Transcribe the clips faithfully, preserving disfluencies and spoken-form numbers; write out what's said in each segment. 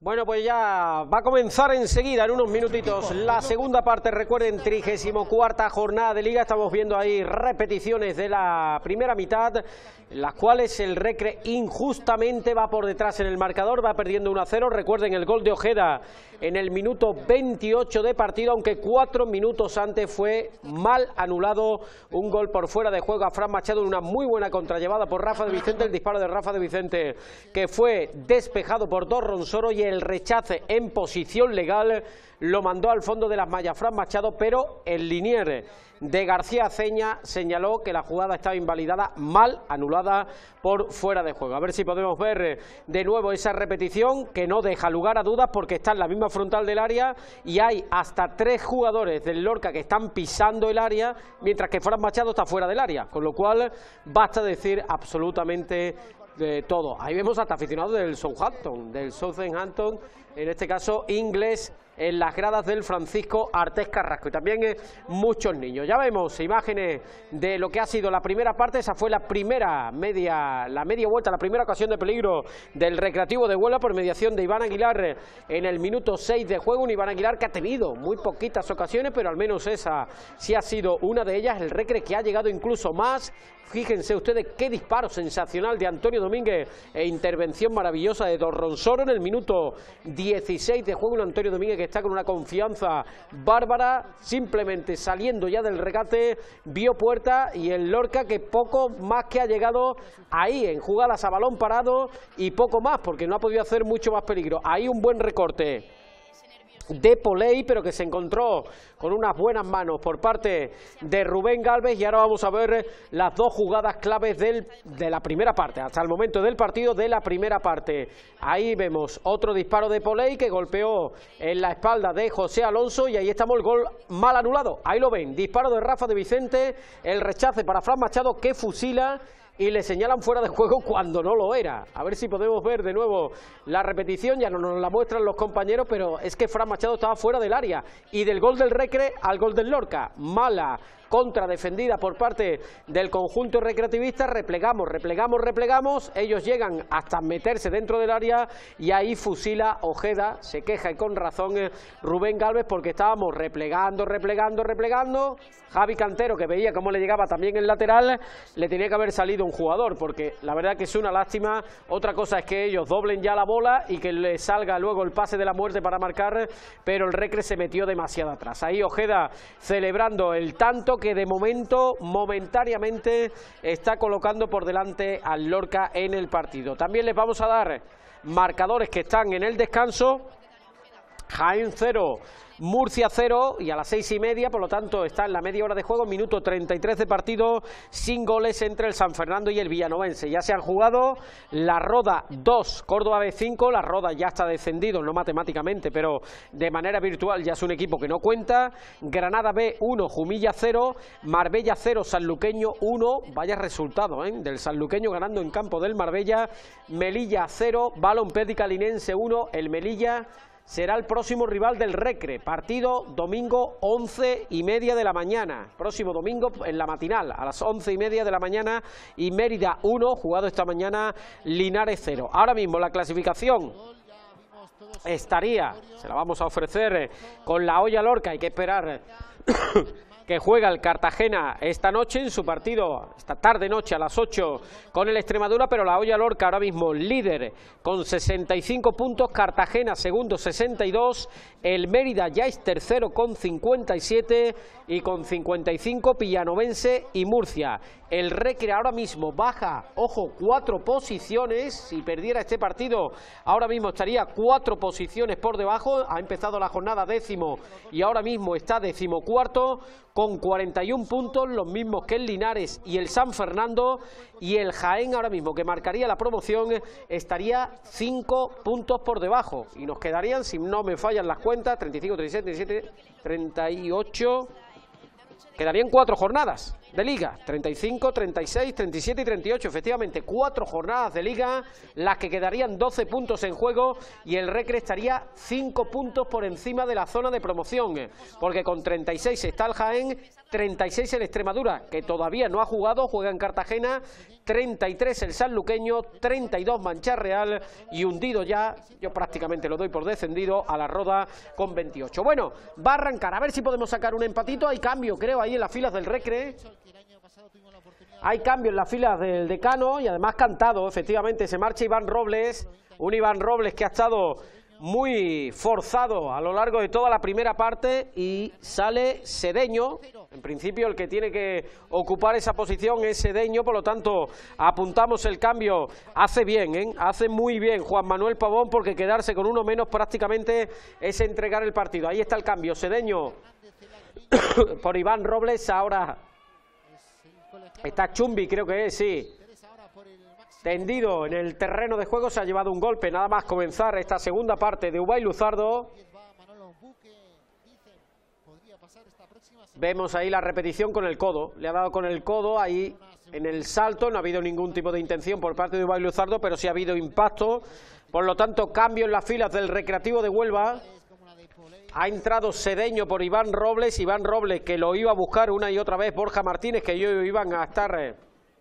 Bueno, pues ya va a comenzar enseguida, en unos minutitos, la segunda parte. Recuerden, trigésimo cuarta jornada de Liga. Estamos viendo ahí repeticiones de la primera mitad, en las cuales el Recre injustamente va por detrás en el marcador, va perdiendo uno a cero. Recuerden el gol de Ojeda en el minuto veintiocho de partido, aunque cuatro minutos antes fue mal anulado un gol por fuera de juego a Fran Machado en una muy buena contrallevada por Rafa de Vicente. El disparo de Rafa de Vicente, que fue despejado por Dos Ronsoro, y el rechace en posición legal lo mandó al fondo de las mallas Fran Machado, pero el linier de García Aceña señaló que la jugada estaba invalidada, mal anulada por fuera de juego. A ver si podemos ver de nuevo esa repetición, que no deja lugar a dudas porque está en la misma frontal del área y hay hasta tres jugadores del Lorca que están pisando el área, mientras que Fran Machado está fuera del área, con lo cual basta decir absolutamente de todo. Ahí vemos hasta aficionados del Southampton, del Southampton, en este caso inglés, en las gradas del Francisco Artés Carrasco, y también eh, muchos niños. Ya vemos imágenes de lo que ha sido la primera parte. Esa fue la primera media, la media vuelta, la primera ocasión de peligro del Recreativo de Huelva por mediación de Iván Aguilar en el minuto seis de juego. Un Iván Aguilar que ha tenido muy poquitas ocasiones, pero al menos esa sí ha sido una de ellas. El Recre que ha llegado incluso más. Fíjense ustedes qué disparo sensacional de Antonio Domínguez e intervención maravillosa de Dos Ronsoro en el minuto dieciséis de juego. Un Antonio Domínguez que está con una confianza bárbara, simplemente saliendo ya del regate, vio puerta, y el Lorca que poco más que ha llegado ahí en jugadas a balón parado y poco más, porque no ha podido hacer mucho más peligro. Ahí un buen recorte de Poley, pero que se encontró con unas buenas manos por parte de Rubén Gálvez. Y ahora vamos a ver las dos jugadas claves del, de la primera parte, hasta el momento del partido de la primera parte. Ahí vemos otro disparo de Poley que golpeó en la espalda de José Alonso, y ahí estamos, el gol mal anulado. Ahí lo ven, disparo de Rafa de Vicente, el rechace para Fran Machado, que fusila, y le señalan fuera de juego cuando no lo era. A ver si podemos ver de nuevo la repetición. Ya no nos la muestran los compañeros, pero es que Fran Machado estaba fuera del área. Y del gol del Recre al gol del Lorca, mala contra defendida por parte del conjunto recreativista. Replegamos, replegamos, replegamos. Ellos llegan hasta meterse dentro del área y ahí fusila Ojeda. Se queja, y con razón, eh, Rubén Gálvez, porque estábamos replegando, replegando, replegando. Javi Cantero, que veía cómo le llegaba también el lateral, le tenía que haber salido un jugador, porque la verdad que es una lástima. Otra cosa es que ellos doblen ya la bola y que le salga luego el pase de la muerte para marcar, pero el Recre se metió demasiado atrás. Ahí Ojeda celebrando el tanto que de momento, momentáneamente, está colocando por delante al Lorca en el partido. También les vamos a dar marcadores que están en el descanso. Jaén cero, Murcia cero, y a las seis y media, por lo tanto está en la media hora de juego, minuto treinta y tres de partido, sin goles entre el San Fernando y el Villanovense. Ya se han jugado La Roda dos, Córdoba B cinco. La Roda ya está descendido, no matemáticamente, pero de manera virtual ya es un equipo que no cuenta. Granada B uno, Jumilla cero, Marbella cero, Sanluqueño uno. Vaya resultado, ¿eh?, del Sanluqueño ganando en campo del Marbella. Melilla cero, Balompédica Linense uno. El Melilla será el próximo rival del Recre. Partido domingo once y media de la mañana. Próximo domingo en la matinal a las once y media de la mañana. Y Mérida uno, jugado esta mañana Linares cero. Ahora mismo la clasificación estaría, se la vamos a ofrecer con la olla Lorca. Hay que esperar que juega el Cartagena esta noche en su partido, esta tarde noche a las ocho con el Extremadura, pero la olla Lorca ahora mismo líder con sesenta y cinco puntos, Cartagena segundo sesenta y dos, el Mérida ya es tercero con cincuenta y siete, y con cincuenta y cinco Villanovense y Murcia. El Recre ahora mismo baja, ojo, cuatro posiciones. Si perdiera este partido ahora mismo estaría cuatro posiciones por debajo. Ha empezado la jornada décimo y ahora mismo está decimocuarto con cuarenta y un puntos, los mismos que el Linares y el San Fernando. Y el Jaén ahora mismo, que marcaría la promoción, estaría cinco puntos por debajo, y nos quedarían, si no me fallan las cuentas, treinta y cinco, treinta y siete, treinta y siete, treinta y ocho, quedarían cuatro jornadas. de Liga, treinta y cinco, treinta y seis, treinta y siete y treinta y ocho, efectivamente, cuatro jornadas de Liga, las que quedarían doce puntos en juego y el Recre estaría cinco puntos por encima de la zona de promoción, porque con treinta y seis está el Jaén, treinta y seis el Extremadura, que todavía no ha jugado, juega en Cartagena, treinta y tres el Sanluqueño, treinta y dos Mancha Real y hundido ya, yo prácticamente lo doy por descendido, a la Roda con veintiocho. Bueno, va a arrancar, a ver si podemos sacar un empatito, hay cambio creo ahí en las filas del Recre. Hay cambio en las filas del Decano y además cantado, efectivamente, se marcha Iván Robles, un Iván Robles que ha estado muy forzado a lo largo de toda la primera parte y sale Sedeño. En principio el que tiene que ocupar esa posición es Sedeño, por lo tanto apuntamos el cambio. Hace bien, ¿eh? Hace muy bien Juan Manuel Pavón, porque quedarse con uno menos prácticamente es entregar el partido. Ahí está el cambio, Sedeño por Iván Robles, ahora está Chumbi, creo que es, sí. Tendido en el terreno de juego, se ha llevado un golpe, nada más comenzar esta segunda parte de Ubay Luzardo. Vemos ahí la repetición con el codo, le ha dado con el codo ahí en el salto, no ha habido ningún tipo de intención por parte de Ubay Luzardo, pero sí ha habido impacto, por lo tanto cambio en las filas del Recreativo de Huelva. Ha entrado Sedeño por Iván Robles, Iván Robles que lo iba a buscar una y otra vez Borja Martínez, que ellos iban a estar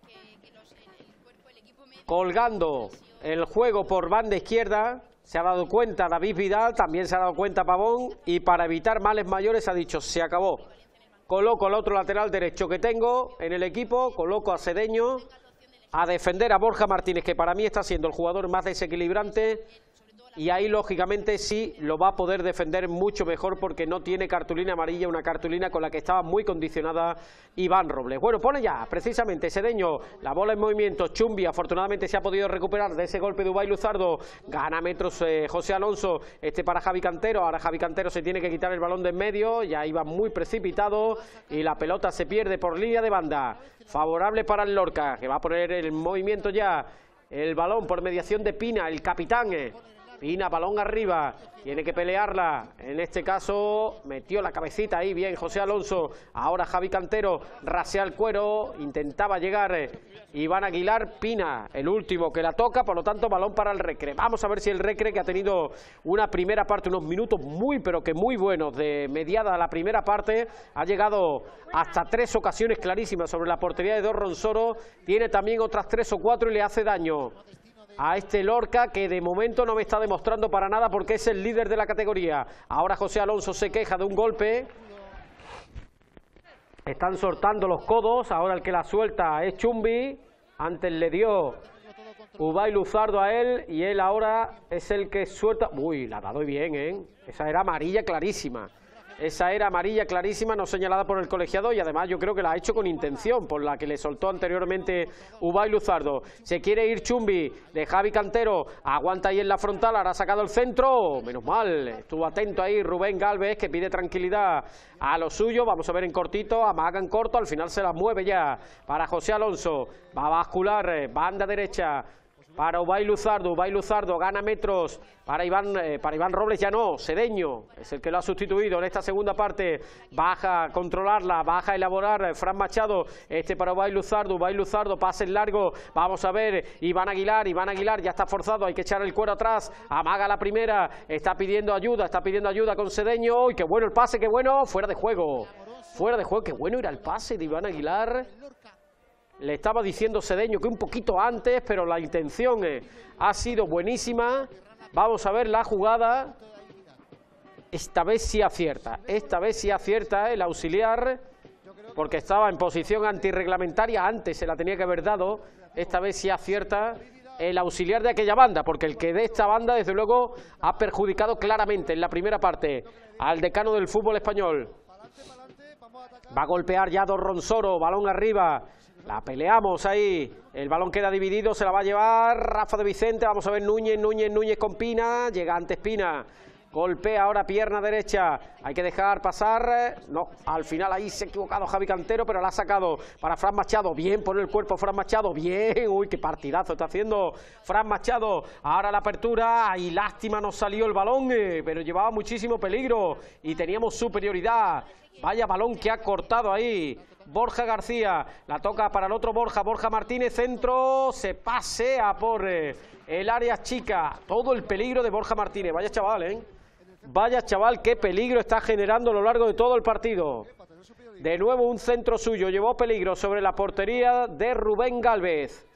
colgando el juego por banda izquierda. Se ha dado cuenta David Vidal, también se ha dado cuenta Pavón, y para evitar males mayores ha dicho, se acabó. Coloco al otro lateral derecho que tengo en el equipo, coloco a Sedeño a defender a Borja Martínez, que para mí está siendo el jugador más desequilibrante, y ahí lógicamente sí lo va a poder defender mucho mejor porque no tiene cartulina amarilla, una cartulina con la que estaba muy condicionada Iván Robles. Bueno, pone ya precisamente Sedeño, la bola en movimiento, Chumbi afortunadamente se ha podido recuperar de ese golpe de Ubay Luzardo, gana metros eh, José Alonso, este para Javi Cantero, ahora Javi Cantero se tiene que quitar el balón de en medio, ya iba muy precipitado y la pelota se pierde por línea de banda, favorable para el Lorca, que va a poner el movimiento ya, el balón por mediación de Pina, el capitán. Eh. Pina, balón arriba, tiene que pelearla, en este caso metió la cabecita ahí, bien José Alonso, ahora Javi Cantero, rasea el cuero, intentaba llegar Iván Aguilar, Pina, el último que la toca, por lo tanto balón para el Recre. Vamos a ver si el Recre, que ha tenido una primera parte, unos minutos muy pero que muy buenos de mediada a la primera parte, ha llegado hasta tres ocasiones clarísimas sobre la portería de Don Ronsoro, tiene también otras tres o cuatro y le hace daño a este Lorca, que de momento no me está demostrando para nada porque es el líder de la categoría. Ahora José Alonso se queja de un golpe, están soltando los codos, ahora el que la suelta es Chumbi, antes le dio Ubay Luzardo a él y él ahora es el que suelta. Uy, la ha dado bien, ¿eh? Esa era amarilla clarísima. Esa era amarilla clarísima, no señalada por el colegiado, y además yo creo que la ha hecho con intención, por la que le soltó anteriormente Ubay Luzardo. Se quiere ir Chumbi de Javi Cantero, aguanta ahí en la frontal, ahora ha sacado el centro, menos mal, estuvo atento ahí Rubén Galvez, que pide tranquilidad a lo suyo. Vamos a ver en cortito, amaga en corto, al final se la mueve ya para José Alonso, va a bascular, banda derecha para Ubay Luzardo, Ubay Luzardo gana metros para Iván, eh, para Iván Robles, ya no, Sedeño es el que lo ha sustituido en esta segunda parte, baja a controlarla, baja a elaborar eh, Fran Machado, este para Ubay Luzardo, Ubay Luzardo, pase en largo, vamos a ver, Iván Aguilar, Iván Aguilar ya está forzado, hay que echar el cuero atrás, amaga la primera, está pidiendo ayuda, está pidiendo ayuda con Sedeño, y qué bueno el pase, qué bueno, fuera de juego, fuera de juego, qué bueno era el pase de Iván Aguilar. Le estaba diciendo Sedeño que un poquito antes, pero la intención eh, ha sido buenísima. Vamos a ver la jugada. Esta vez sí acierta, esta vez sí acierta el auxiliar, porque estaba en posición antirreglamentaria, antes se la tenía que haber dado. Esta vez sí acierta el auxiliar de aquella banda, porque el que de esta banda desde luego ha perjudicado claramente en la primera parte al decano del fútbol español. Va a golpear ya Don Ronsoro, balón arriba. La peleamos ahí, el balón queda dividido, se la va a llevar Rafa de Vicente, vamos a ver Núñez, Núñez, Núñez con Pina, llega antes Pina, golpea ahora pierna derecha, hay que dejar pasar, no, al final ahí se ha equivocado Javi Cantero, pero la ha sacado para Fran Machado, bien por el cuerpo Fran Machado, bien, uy, qué partidazo está haciendo Fran Machado, ahora la apertura, y lástima no salió el balón, eh, pero llevaba muchísimo peligro y teníamos superioridad, vaya balón que ha cortado ahí Borja García, la toca para el otro Borja, Borja Martínez, centro, se pasea por eh, el área chica, todo el peligro de Borja Martínez, vaya chaval, eh. Vaya chaval, qué peligro está generando a lo largo de todo el partido. De nuevo un centro suyo, llevó peligro sobre la portería de Rubén Gálvez.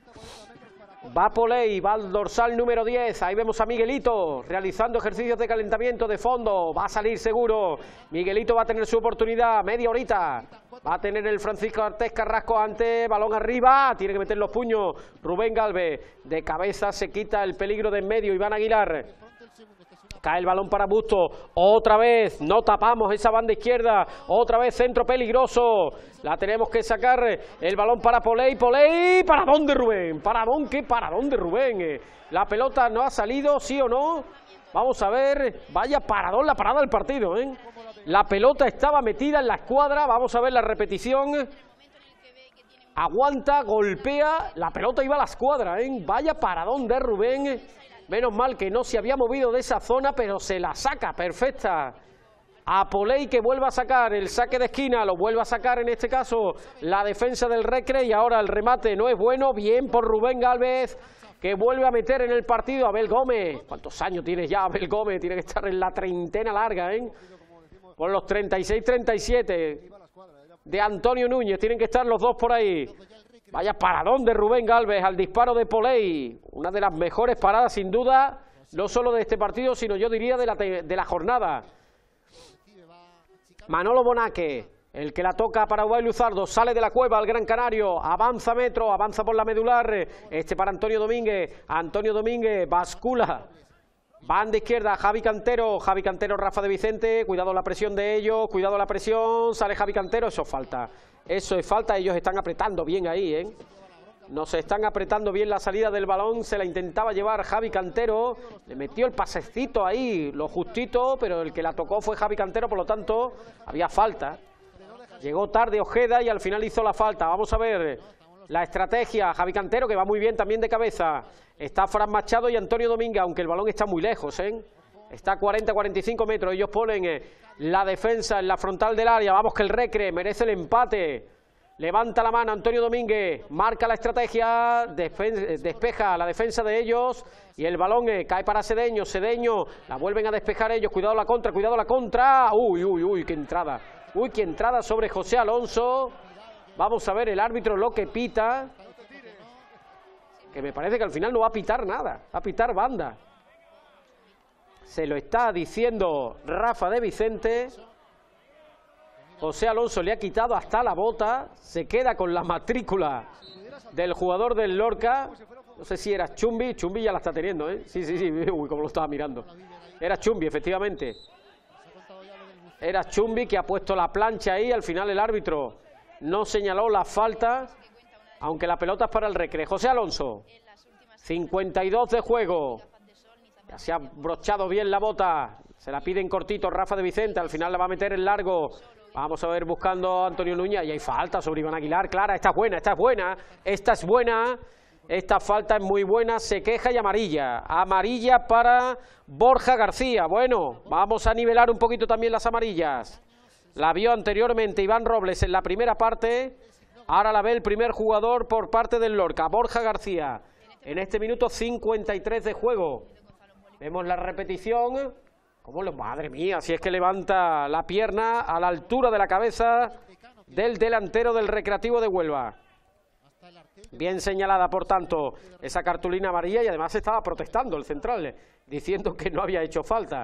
Va Poley, va al dorsal número diez, ahí vemos a Miguelito realizando ejercicios de calentamiento de fondo, va a salir seguro. Miguelito va a tener su oportunidad, media horita. Va a tener el Francisco Artés Carrasco ante, balón arriba, tiene que meter los puños Rubén Gálvez. De cabeza se quita el peligro de en medio, Iván Aguilar. Cae el balón para Busto, otra vez, no tapamos esa banda izquierda, otra vez centro peligroso, la tenemos que sacar, el balón para Poley, Poley, ¿para dónde Rubén? ¿Para dónde? ¿Qué? ¿Para dónde Rubén? La pelota no ha salido, ¿sí o no? Vamos a ver, vaya paradón la parada del partido, ¿eh? La pelota estaba metida en la escuadra, vamos a ver la repetición, aguanta, golpea, la pelota iba a la escuadra, ¿eh? Vaya paradón de Rubén. Menos mal que no se había movido de esa zona, pero se la saca, perfecta. A Poley que vuelve a sacar el saque de esquina, lo vuelve a sacar en este caso la defensa del Recre y ahora el remate no es bueno, bien por Rubén Gálvez, que vuelve a meter en el partido a Abel Gómez. ¿Cuántos años tiene ya Abel Gómez? Tiene que estar en la treintena larga, ¿eh? Por los treinta y seis treinta y siete de Antonio Núñez, tienen que estar los dos por ahí. Vaya paradón de Rubén Gálvez al disparo de Poley, una de las mejores paradas sin duda, no solo de este partido, sino yo diría de la, de la jornada. Manolo Bonaque, el que la toca para Ubay Luzardo, sale de la cueva al Gran Canario, avanza metro, avanza por la medular, este para Antonio Domínguez, Antonio Domínguez bascula, banda izquierda, Javi Cantero, Javi Cantero, Rafa de Vicente, cuidado la presión de ellos, cuidado la presión, sale Javi Cantero, eso falta. Eso es falta, ellos están apretando bien ahí, ¿eh? Nos están apretando bien la salida del balón, se la intentaba llevar Javi Cantero, le metió el pasecito ahí, lo justito, pero el que la tocó fue Javi Cantero, por lo tanto, había falta. Llegó tarde Ojeda y al final hizo la falta. Vamos a ver la estrategia, Javi Cantero que va muy bien también de cabeza. Está Fran Machado y Antonio Domínguez, aunque el balón está muy lejos, ¿eh? Está a cuarenta a cuarenta y cinco metros, ellos ponen eh, la defensa en la frontal del área, vamos que el Recre merece el empate, levanta la mano Antonio Domínguez, marca la estrategia, despeja la defensa de ellos y el balón eh, cae para Sedeño, Sedeño, la vuelven a despejar ellos, cuidado la contra, cuidado la contra, uy, uy, uy, qué entrada, uy, qué entrada sobre José Alonso, vamos a ver el árbitro lo que pita, que me parece que al final no va a pitar nada, va a pitar banda. Se lo está diciendo Rafa de Vicente. José Alonso le ha quitado hasta la bota. Se queda con la matrícula del jugador del Lorca. No sé si era Chumbi. Chumbi ya la está teniendo, ¿eh? Sí, sí, sí. Uy, como lo estaba mirando. Era Chumbi, efectivamente. Era Chumbi que ha puesto la plancha ahí. Al final el árbitro no señaló la falta. Aunque la pelota es para el Recre. José Alonso. cincuenta y dos de juego. Ya se ha brochado bien la bota, se la piden cortito Rafa de Vicente, al final la va a meter en largo. Vamos a ver buscando a Antonio Núñez y hay falta sobre Iván Aguilar, clara, esta es buena, esta es buena, esta es buena, esta falta es muy buena, se queja y amarilla, amarilla para Borja García. Bueno, vamos a nivelar un poquito también las amarillas. La vio anteriormente Iván Robles en la primera parte, ahora la ve el primer jugador por parte del Lorca, Borja García, en este minuto cincuenta y tres de juego. Vemos la repetición, como lo, madre mía, si es que levanta la pierna a la altura de la cabeza del delantero del Recreativo de Huelva. Bien señalada, por tanto, esa cartulina amarilla y además estaba protestando el central, diciendo que no había hecho falta.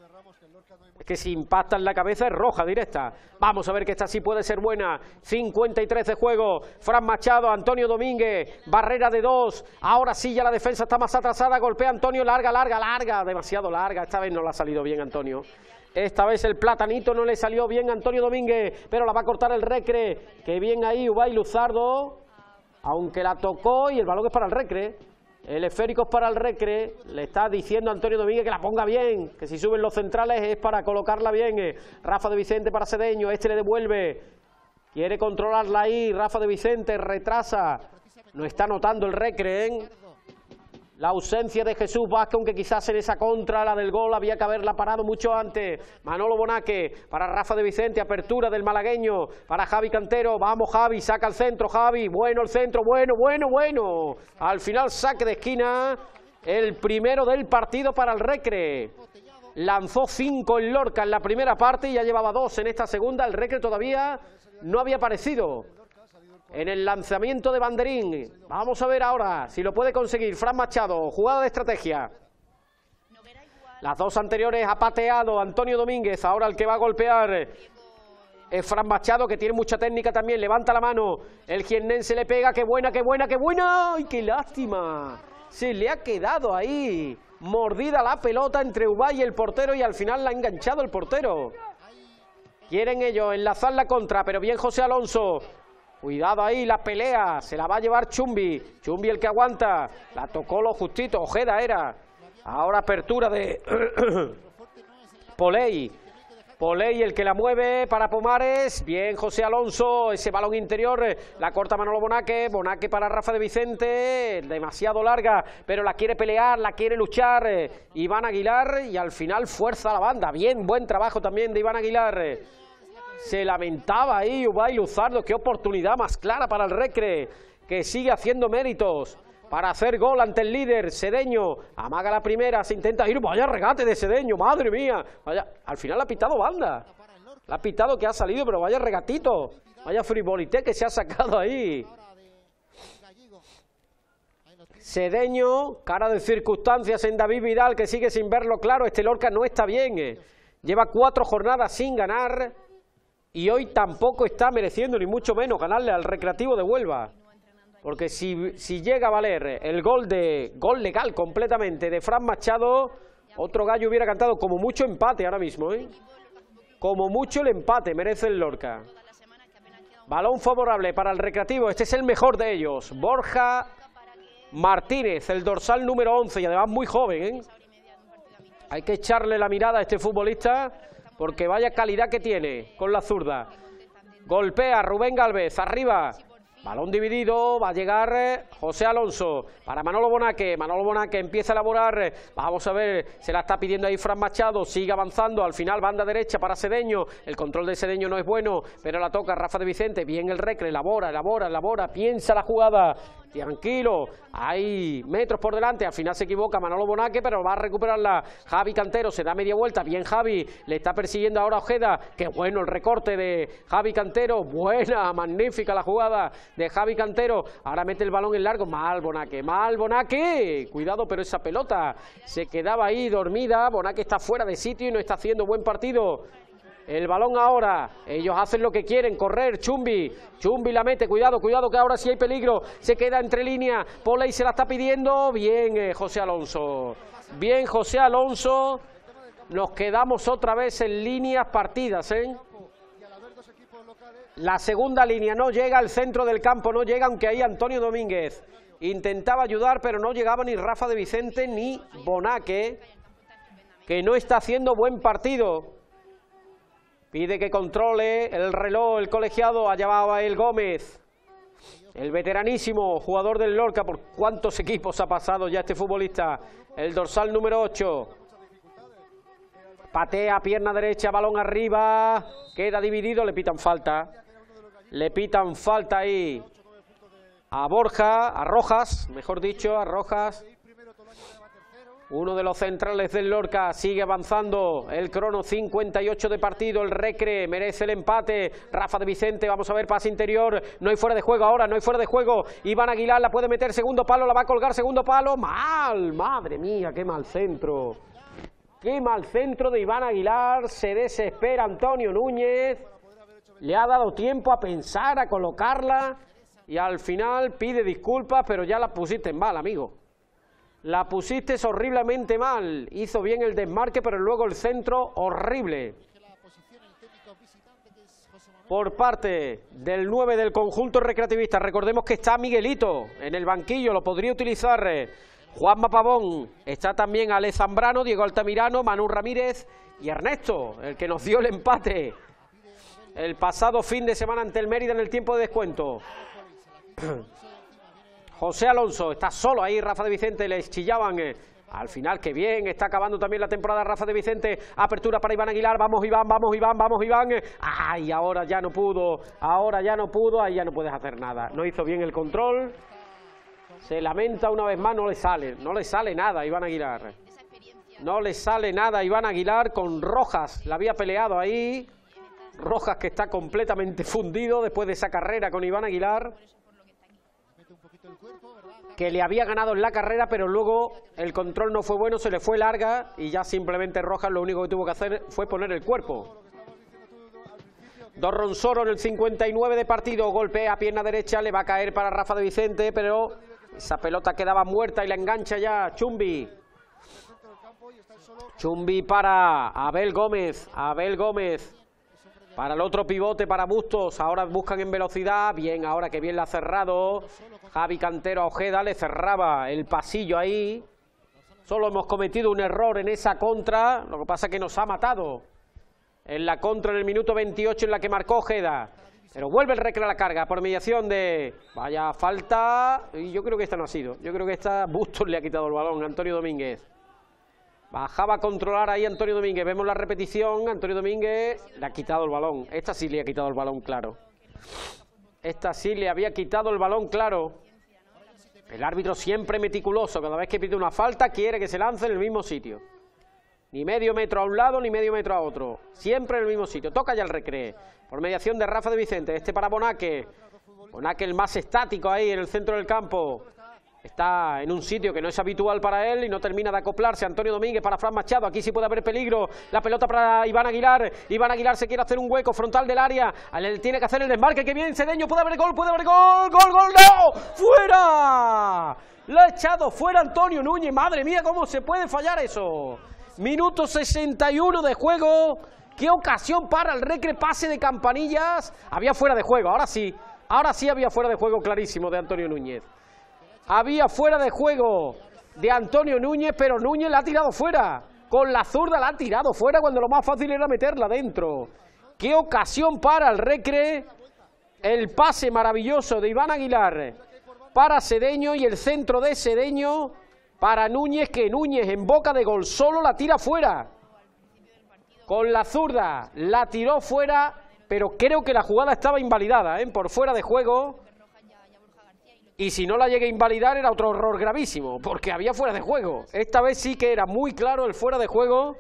Es que si impacta en la cabeza es roja directa. Vamos a ver que esta sí puede ser buena. cincuenta y tres de juego. Fran Machado, Antonio Domínguez, barrera de dos. Ahora sí ya la defensa está más atrasada. Golpea Antonio, larga, larga, larga. Demasiado larga. Esta vez no le ha salido bien Antonio. Esta vez el platanito no le salió bien a Antonio Domínguez, pero la va a cortar el Recre. Que bien ahí Ubay Luzardo, aunque la tocó y el balón es para el Recre. El esférico es para el Recre, le está diciendo a Antonio Domínguez que la ponga bien, que si suben los centrales es para colocarla bien. Rafa de Vicente para Sedeño, este le devuelve, quiere controlarla ahí, Rafa de Vicente retrasa, no está notando el Recre, ¿eh? La ausencia de Jesús Vázquez, aunque quizás en esa contra, la del gol, había que haberla parado mucho antes. Manolo Bonaque para Rafa de Vicente, apertura del malagueño para Javi Cantero. Vamos Javi, saca el centro Javi, bueno el centro, bueno, bueno, bueno. Al final saque de esquina, el primero del partido para el Recre. Lanzó cinco en Lorca en la primera parte y ya llevaba dos en esta segunda. El Recre todavía no había aparecido en el lanzamiento de banderín. Vamos a ver ahora si lo puede conseguir Fran Machado, jugada de estrategia. Las dos anteriores ha pateado Antonio Domínguez, ahora el que va a golpear es Fran Machado, que tiene mucha técnica también, levanta la mano, el jiennense le pega, qué buena, qué buena, qué buena, ¡ay, qué lástima! Se le ha quedado ahí, mordida la pelota entre Ubay y el portero y al final la ha enganchado el portero. Quieren ellos enlazar la contra, pero bien José Alonso. Cuidado ahí, la pelea, se la va a llevar Chumbi, Chumbi el que aguanta, la tocó lo justito, Ojeda era, ahora apertura de Poley, Poley el que la mueve para Pomares, bien José Alonso, ese balón interior, la corta Manolo Bonaque, Bonaque para Rafa de Vicente, demasiado larga, pero la quiere pelear, la quiere luchar, Iván Aguilar y al final fuerza la banda, bien, buen trabajo también de Iván Aguilar. Se lamentaba ahí Ubay Luzardo, qué oportunidad más clara para el Recre, que sigue haciendo méritos para hacer gol ante el líder. Sedeño amaga la primera, se intenta ir, vaya regate de Sedeño, madre mía, vaya, al final ha pitado banda, la ha pitado que ha salido, pero vaya regatito, vaya frivolité que se ha sacado ahí. Sedeño, cara de circunstancias en David Vidal, que sigue sin verlo claro, este Lorca no está bien, eh. lleva cuatro jornadas sin ganar, y hoy tampoco está mereciendo, ni mucho menos, ganarle al Recreativo de Huelva. Porque si, si llega a valer el gol de gol legal completamente de Fran Machado, otro gallo hubiera cantado como mucho empate ahora mismo, ¿eh? Como mucho el empate merece el Lorca. Balón favorable para el Recreativo, este es el mejor de ellos. Borja Martínez, el dorsal número once, y además muy joven, ¿eh? Hay que echarle la mirada a este futbolista, porque vaya calidad que tiene con la zurda. Golpea Rubén Gálvez, arriba. Balón dividido, va a llegar José Alonso para Manolo Bonaque. Manolo Bonaque empieza a elaborar. Vamos a ver, se la está pidiendo ahí Fran Machado. Sigue avanzando, al final banda derecha para Sedeño. El control de Sedeño no es bueno, pero la toca Rafa de Vicente. Bien el Recre, elabora, elabora, elabora. Piensa la jugada. Tranquilo, hay metros por delante, al final se equivoca Manolo Bonaque, pero va a recuperarla Javi Cantero, se da media vuelta, bien Javi, le está persiguiendo ahora Ojeda, qué bueno el recorte de Javi Cantero, buena, magnífica la jugada de Javi Cantero, ahora mete el balón en largo, mal Bonaque, mal Bonaque, cuidado, pero esa pelota se quedaba ahí dormida, Bonaque está fuera de sitio y no está haciendo buen partido. El balón ahora, ellos hacen lo que quieren, correr, Chumbi, Chumbi la mete, cuidado, cuidado que ahora sí hay peligro, se queda entre líneas, Poley se la está pidiendo, bien eh, José Alonso, bien José Alonso, nos quedamos otra vez en líneas partidas, ¿eh? La segunda línea no llega al centro del campo, no llega, aunque ahí Antonio Domínguez intentaba ayudar, pero no llegaba ni Rafa de Vicente ni Bonaque, que no está haciendo buen partido. Pide que controle el reloj, el colegiado, allá va el Gómez, el veteranísimo jugador del Lorca, por cuántos equipos ha pasado ya este futbolista, el dorsal número ocho. Patea, pierna derecha, balón arriba, queda dividido, le pitan falta, le pitan falta ahí a Borja, a Rojas, mejor dicho, a Rojas. Uno de los centrales del Lorca sigue avanzando, el crono cincuenta y ocho de partido, el Recre merece el empate, Rafa de Vicente, vamos a ver, pase interior, no hay fuera de juego ahora, no hay fuera de juego, Iván Aguilar la puede meter, segundo palo, la va a colgar, segundo palo, mal, madre mía, qué mal centro, qué mal centro de Iván Aguilar, se desespera Antonio Núñez, le ha dado tiempo a pensar, a colocarla, y al final pide disculpas, pero ya la pusiste mal, amigo. La pusiste horriblemente mal, hizo bien el desmarque, pero luego el centro horrible. por parte del nueve del conjunto recreativista. Recordemos que está Miguelito en el banquillo, lo podría utilizar Juanma Pavón, está también Ale Zambrano, Diego Altamirano, Manu Ramírez y Ernesto, el que nos dio el empate el pasado fin de semana ante el Mérida en el tiempo de descuento. José Alonso está solo ahí, Rafa de Vicente, les chillaban. Eh. Al final, qué bien, está acabando también la temporada Rafa de Vicente. Apertura para Iván Aguilar, vamos Iván, vamos Iván, vamos Iván. Ay, ahora ya no pudo, ahora ya no pudo, ahí ya no puedes hacer nada. No hizo bien el control. Se lamenta una vez más, no le sale, no le sale nada a Iván Aguilar. No le sale nada a Iván Aguilar, con Rojas la había peleado ahí. Rojas que está completamente fundido después de esa carrera con Iván Aguilar, que le había ganado en la carrera, pero luego el control no fue bueno, se le fue larga y ya simplemente Rojas lo único que tuvo que hacer fue poner el cuerpo. Dorronsoro en el cincuenta y nueve de partido, golpea pierna derecha, le va a caer para Rafa de Vicente, pero esa pelota quedaba muerta y la engancha ya Chumbi. Chumbi para Abel Gómez, Abel Gómez. Para el otro pivote, para Bustos, ahora buscan en velocidad, bien, ahora que bien la ha cerrado, Javi Cantero a Ojeda, le cerraba el pasillo ahí, solo hemos cometido un error en esa contra, lo que pasa es que nos ha matado, en la contra en el minuto veintiocho en la que marcó Ojeda, pero vuelve el Recre a la carga, por mediación de, vaya falta, y yo creo que esta no ha sido, yo creo que esta Bustos le ha quitado el balón a Antonio Domínguez. Bajaba a controlar ahí Antonio Domínguez, vemos la repetición, Antonio Domínguez le ha quitado el balón, esta sí le ha quitado el balón, claro. Esta sí le había quitado el balón, claro. El árbitro siempre meticuloso, cada vez que pide una falta quiere que se lance en el mismo sitio. Ni medio metro a un lado, ni medio metro a otro, siempre en el mismo sitio. Toca ya el Recre, por mediación de Rafa de Vicente, este para Bonaque. Bonaque el más estático ahí en el centro del campo. Está en un sitio que no es habitual para él y no termina de acoplarse. Antonio Domínguez para Fran Machado, aquí sí puede haber peligro. La pelota para Iván Aguilar, Iván Aguilar se quiere hacer un hueco frontal del área, él tiene que hacer el desmarque, que bien Cedeño, puede haber gol, puede haber gol, gol, gol, no, fuera, lo ha echado fuera Antonio Núñez, madre mía, cómo se puede fallar eso. Minuto sesenta y uno de juego, qué ocasión para el Recre, pase de Campanillas, había fuera de juego, ahora sí, ahora sí había fuera de juego clarísimo de Antonio Núñez. Había fuera de juego de Antonio Núñez, pero Núñez la ha tirado fuera. Con la zurda la ha tirado fuera cuando lo más fácil era meterla dentro. Qué ocasión para el Recre. El pase maravilloso de Iván Aguilar para Cedeño y el centro de Cedeño para Núñez, que Núñez en boca de gol solo la tira fuera. Con la zurda la tiró fuera, pero creo que la jugada estaba invalidada, ¿eh? Por fuera de juego. Y si no la llegué a invalidar era otro error gravísimo, porque había fuera de juego. Esta vez sí que era muy claro el fuera de juego,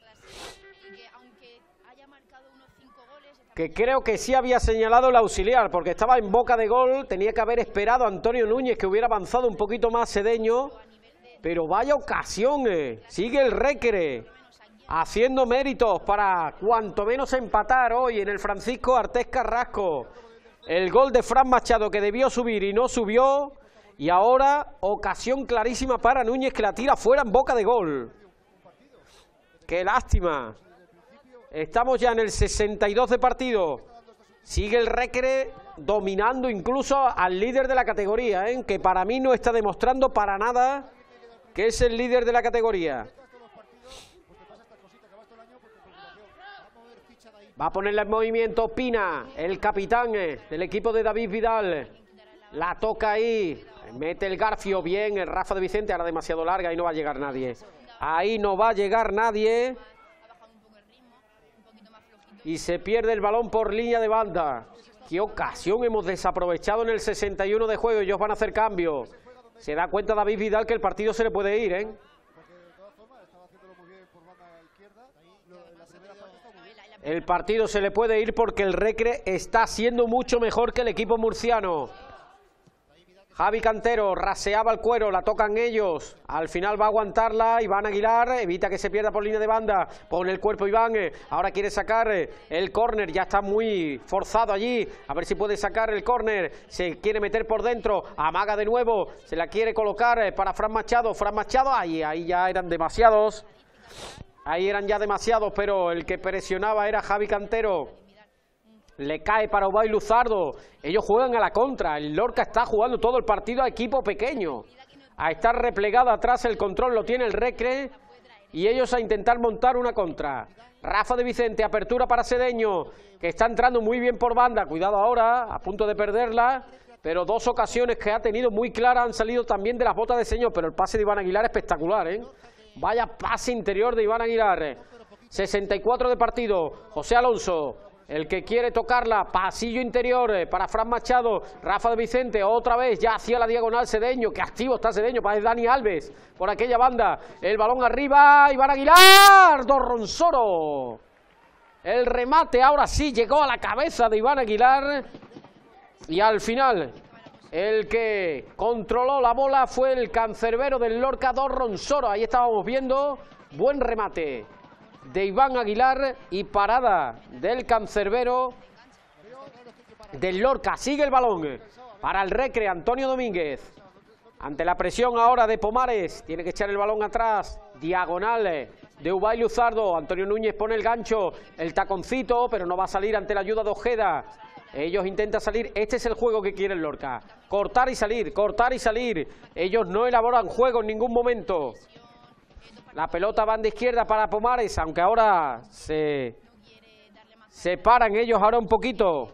que creo que sí había señalado el auxiliar, porque estaba en boca de gol, tenía que haber esperado a Antonio Núñez que hubiera avanzado un poquito más Cedeño, pero vaya ocasión, eh. Sigue el Recre haciendo méritos para cuanto menos empatar hoy en el Francisco Artés Carrasco. El gol de Fran Machado que debió subir y no subió. Y ahora ocasión clarísima para Núñez, que la tira fuera en boca de gol. ¡Qué lástima! Estamos ya en el sesenta y dos de partido. Sigue el Recre dominando incluso al líder de la categoría, ¿eh? Que para mí no está demostrando para nada que es el líder de la categoría. Va a ponerla en movimiento Pina, el capitán del equipo de David Vidal. La toca ahí, mete el garfio bien, el Rafa de Vicente, ahora demasiado larga y no va a llegar nadie. Ahí no va a llegar nadie. Y se pierde el balón por línea de banda. Qué ocasión hemos desaprovechado en el sesenta y uno de juego, ellos van a hacer cambio. Se da cuenta David Vidal que el partido se le puede ir, ¿eh? El partido se le puede ir porque el Recre está siendo mucho mejor que el equipo murciano. Javi Cantero raseaba el cuero, la tocan ellos. Al final va a aguantarla Iván Aguilar, evita que se pierda por línea de banda. Pone el cuerpo Iván, ahora quiere sacar el córner, ya está muy forzado allí. A ver si puede sacar el córner, se quiere meter por dentro, amaga de nuevo, se la quiere colocar para Fran Machado. Fran Machado, ahí, ahí ya eran demasiados. Ahí eran ya demasiados, pero el que presionaba era Javi Cantero. Le cae para Ubay Luzardo. Ellos juegan a la contra. El Lorca está jugando todo el partido a equipo pequeño. A estar replegado atrás, el control lo tiene el Recre. Y ellos a intentar montar una contra. Rafa de Vicente, apertura para Sedeño, que está entrando muy bien por banda. Cuidado ahora, a punto de perderla. Pero dos ocasiones que ha tenido muy claras han salido también de las botas de Sedeño. Pero el pase de Iván Aguilar es espectacular, ¿eh? Vaya pase interior de Iván Aguilar. sesenta y cuatro de partido. José Alonso, el que quiere tocarla. Pasillo interior para Fran Machado. Rafa de Vicente, otra vez ya hacia la diagonal Sedeño. Que activo está Sedeño, parece Dani Alves por aquella banda. El balón arriba, Iván Aguilar. Dorronsoro. El remate ahora sí llegó a la cabeza de Iván Aguilar. Y al final, el que controló la bola fue el cancerbero del Lorca, Dorronsoro. Ahí estábamos viendo, buen remate de Iván Aguilar y parada del cancerbero del Lorca. Sigue el balón para el Recre, Antonio Domínguez. Ante la presión ahora de Pomares, tiene que echar el balón atrás, diagonal de Ubay Luzardo. Antonio Núñez pone el gancho, el taconcito, pero no va a salir ante la ayuda de Ojeda. Ellos intentan salir, este es el juego que quiere el Lorca. Cortar y salir, cortar y salir. Ellos no elaboran juego en ningún momento. La pelota va de izquierda para Pomares, aunque ahora se separan ellos ahora un poquito.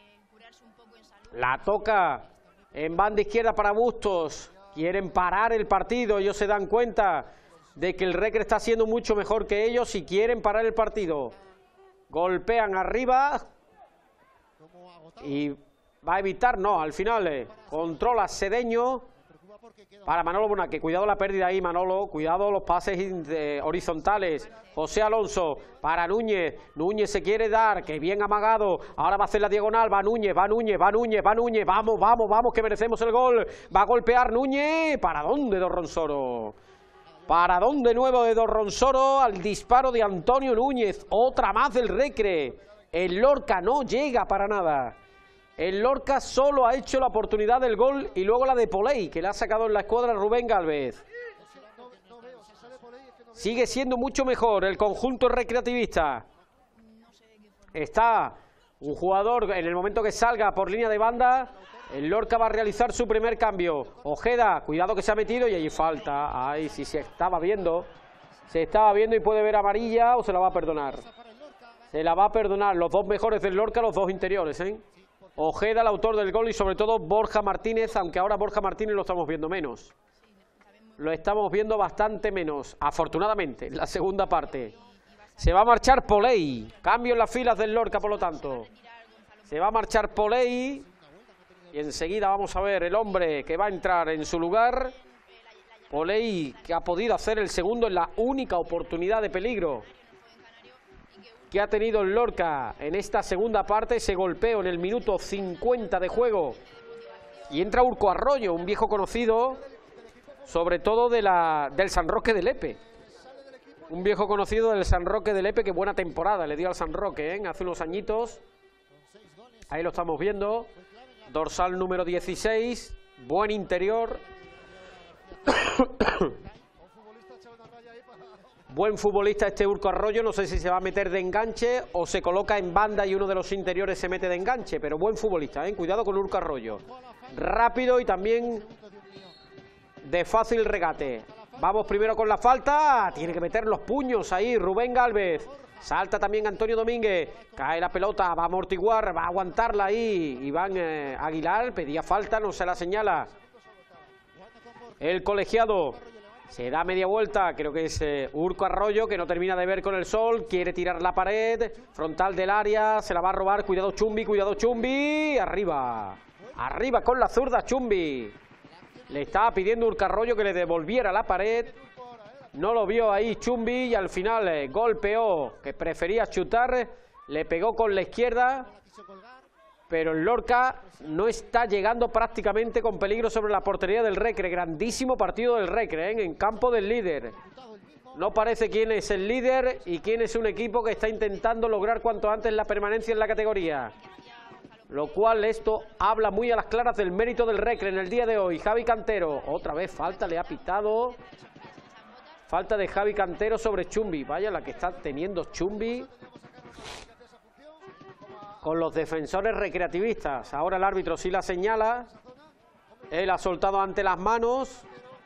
La toca en banda izquierda para Bustos. Quieren parar el partido, ellos se dan cuenta de que el Recre está haciendo mucho mejor que ellos y quieren parar el partido. Golpean arriba. Y va a evitar, no, al final eh, controla Sedeño para Manolo Bonaque. Cuidado la pérdida ahí, Manolo. Cuidado los pases eh, horizontales. José Alonso para Núñez. Núñez se quiere dar, que bien amagado. Ahora va a hacer la diagonal. Va Núñez, va Núñez, va Núñez, va Núñez. Vamos, vamos, vamos, que merecemos el gol. Va a golpear Núñez. ¿Para dónde, Dorronsoro? ¿Para dónde nuevo de Dorronsoro? Al disparo de Antonio Núñez. Otra más del Recre. El Lorca no llega para nada. El Lorca solo ha hecho la oportunidad del gol y luego la de Poley, que le ha sacado en la escuadra Rubén Gálvez. Sigue siendo mucho mejor el conjunto recreativista. Está un jugador, en el momento que salga por línea de banda, el Lorca va a realizar su primer cambio. Ojeda, cuidado que se ha metido y ahí falta. Ay, si se estaba viendo. Se estaba viendo y puede ver amarilla o se la va a perdonar. Se la va a perdonar. Los dos mejores del Lorca, los dos interiores, ¿eh? Ojeda, el autor del gol, y sobre todo Borja Martínez, aunque ahora Borja Martínez lo estamos viendo menos. Lo estamos viendo bastante menos, afortunadamente, en la segunda parte. Se va a marchar Poley. Cambio en las filas del Lorca, por lo tanto. Se va a marchar Poley. Y enseguida vamos a ver el hombre que va a entrar en su lugar. Poley, que ha podido hacer el segundo en la única oportunidad de peligro que ha tenido el Lorca en esta segunda parte. Ese golpeo en el minuto cincuenta de juego. Y entra Urco Arroyo, un viejo conocido, sobre todo de la, del San Roque de Lepe. Un viejo conocido del San Roque de Lepe, que buena temporada le dio al San Roque, ¿eh? Hace unos añitos. Ahí lo estamos viendo. Dorsal número dieciséis, buen interior. Buen futbolista este Urco Arroyo, no sé si se va a meter de enganche o se coloca en banda y uno de los interiores se mete de enganche, pero buen futbolista, ¿eh? Cuidado con Urco Arroyo. Rápido y también de fácil regate. Vamos primero con la falta, tiene que meter los puños ahí Rubén Gálvez. Salta también Antonio Domínguez, cae la pelota, va a amortiguar, va a aguantarla ahí Iván eh, Aguilar, pedía falta, no se la señala el colegiado. Se da media vuelta, creo que es eh, Urco Arroyo, que no termina de ver con el sol, quiere tirar la pared, frontal del área, se la va a robar, cuidado Chumbi, cuidado Chumbi, arriba, arriba con la zurda Chumbi. Le estaba pidiendo Urco Arroyo que le devolviera la pared, no lo vio ahí Chumbi y al final eh, golpeó, que prefería chutar, le pegó con la izquierda, pero el Lorca no está llegando prácticamente con peligro sobre la portería del Recre. Grandísimo partido del Recre, ¿eh? En campo del líder. No parece quién es el líder y quién es un equipo que está intentando lograr cuanto antes la permanencia en la categoría. Lo cual esto habla muy a las claras del mérito del Recre en el día de hoy. Javi Cantero, otra vez falta, le ha pitado. Falta de Javi Cantero sobre Chumbi. Vaya la que está teniendo Chumbi. con los defensores recreativistas. Ahora el árbitro sí la señala. Él ha soltado ante las manos.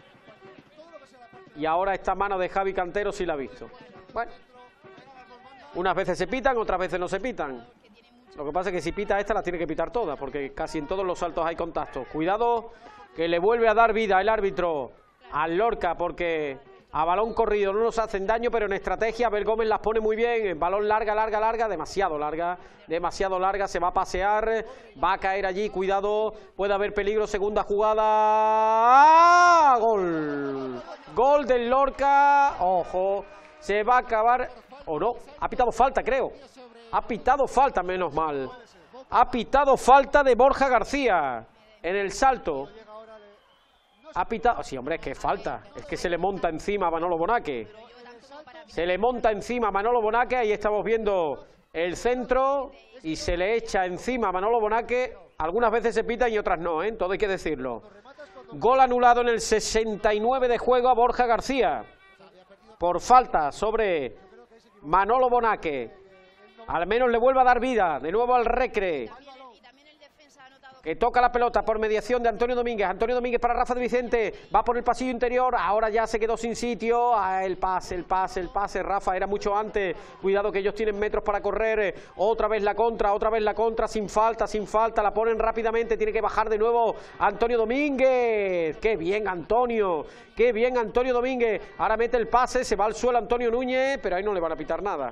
Y ahora esta mano de Javi Cantero sí la ha visto. Bueno, unas veces se pitan, otras veces no se pitan. Lo que pasa es que si pita esta, la tiene que pitar todas, porque casi en todos los saltos hay contacto. Cuidado, que le vuelve a dar vida el árbitro al Lorca, porque a balón corrido no nos hacen daño, pero en estrategia Abel Gómez las pone muy bien. Balón larga, larga, larga, demasiado larga, demasiado larga, se va a pasear, va a caer allí, cuidado, puede haber peligro, segunda jugada. ¡Ah! Gol, gol del Lorca, ojo, se va a acabar, o no, ha pitado falta, creo. Ha pitado falta, menos mal. Ha pitado falta de Borja García en el salto. Ha pitado... Sí, hombre, es que falta. Es que se le monta encima a Manolo Bonaque. Se le monta encima a Manolo Bonaque. Ahí estamos viendo el centro. Y se le echa encima a Manolo Bonaque. Algunas veces se pita y otras no, ¿eh? Todo hay que decirlo. Gol anulado en el sesenta y nueve de juego a Borja García. Por falta sobre Manolo Bonaque. Al menos le vuelve a dar vida, de nuevo al Recre, que toca la pelota por mediación de Antonio Domínguez. Antonio Domínguez para Rafa de Vicente, va por el pasillo interior, ahora ya se quedó sin sitio. Ah, el pase, el pase, el pase, Rafa, era mucho antes. Cuidado que ellos tienen metros para correr. Otra vez la contra, otra vez la contra, sin falta, sin falta, la ponen rápidamente, tiene que bajar de nuevo Antonio Domínguez. Qué bien Antonio, qué bien Antonio Domínguez. Ahora mete el pase, se va al suelo Antonio Núñez, pero ahí no le van a pitar nada.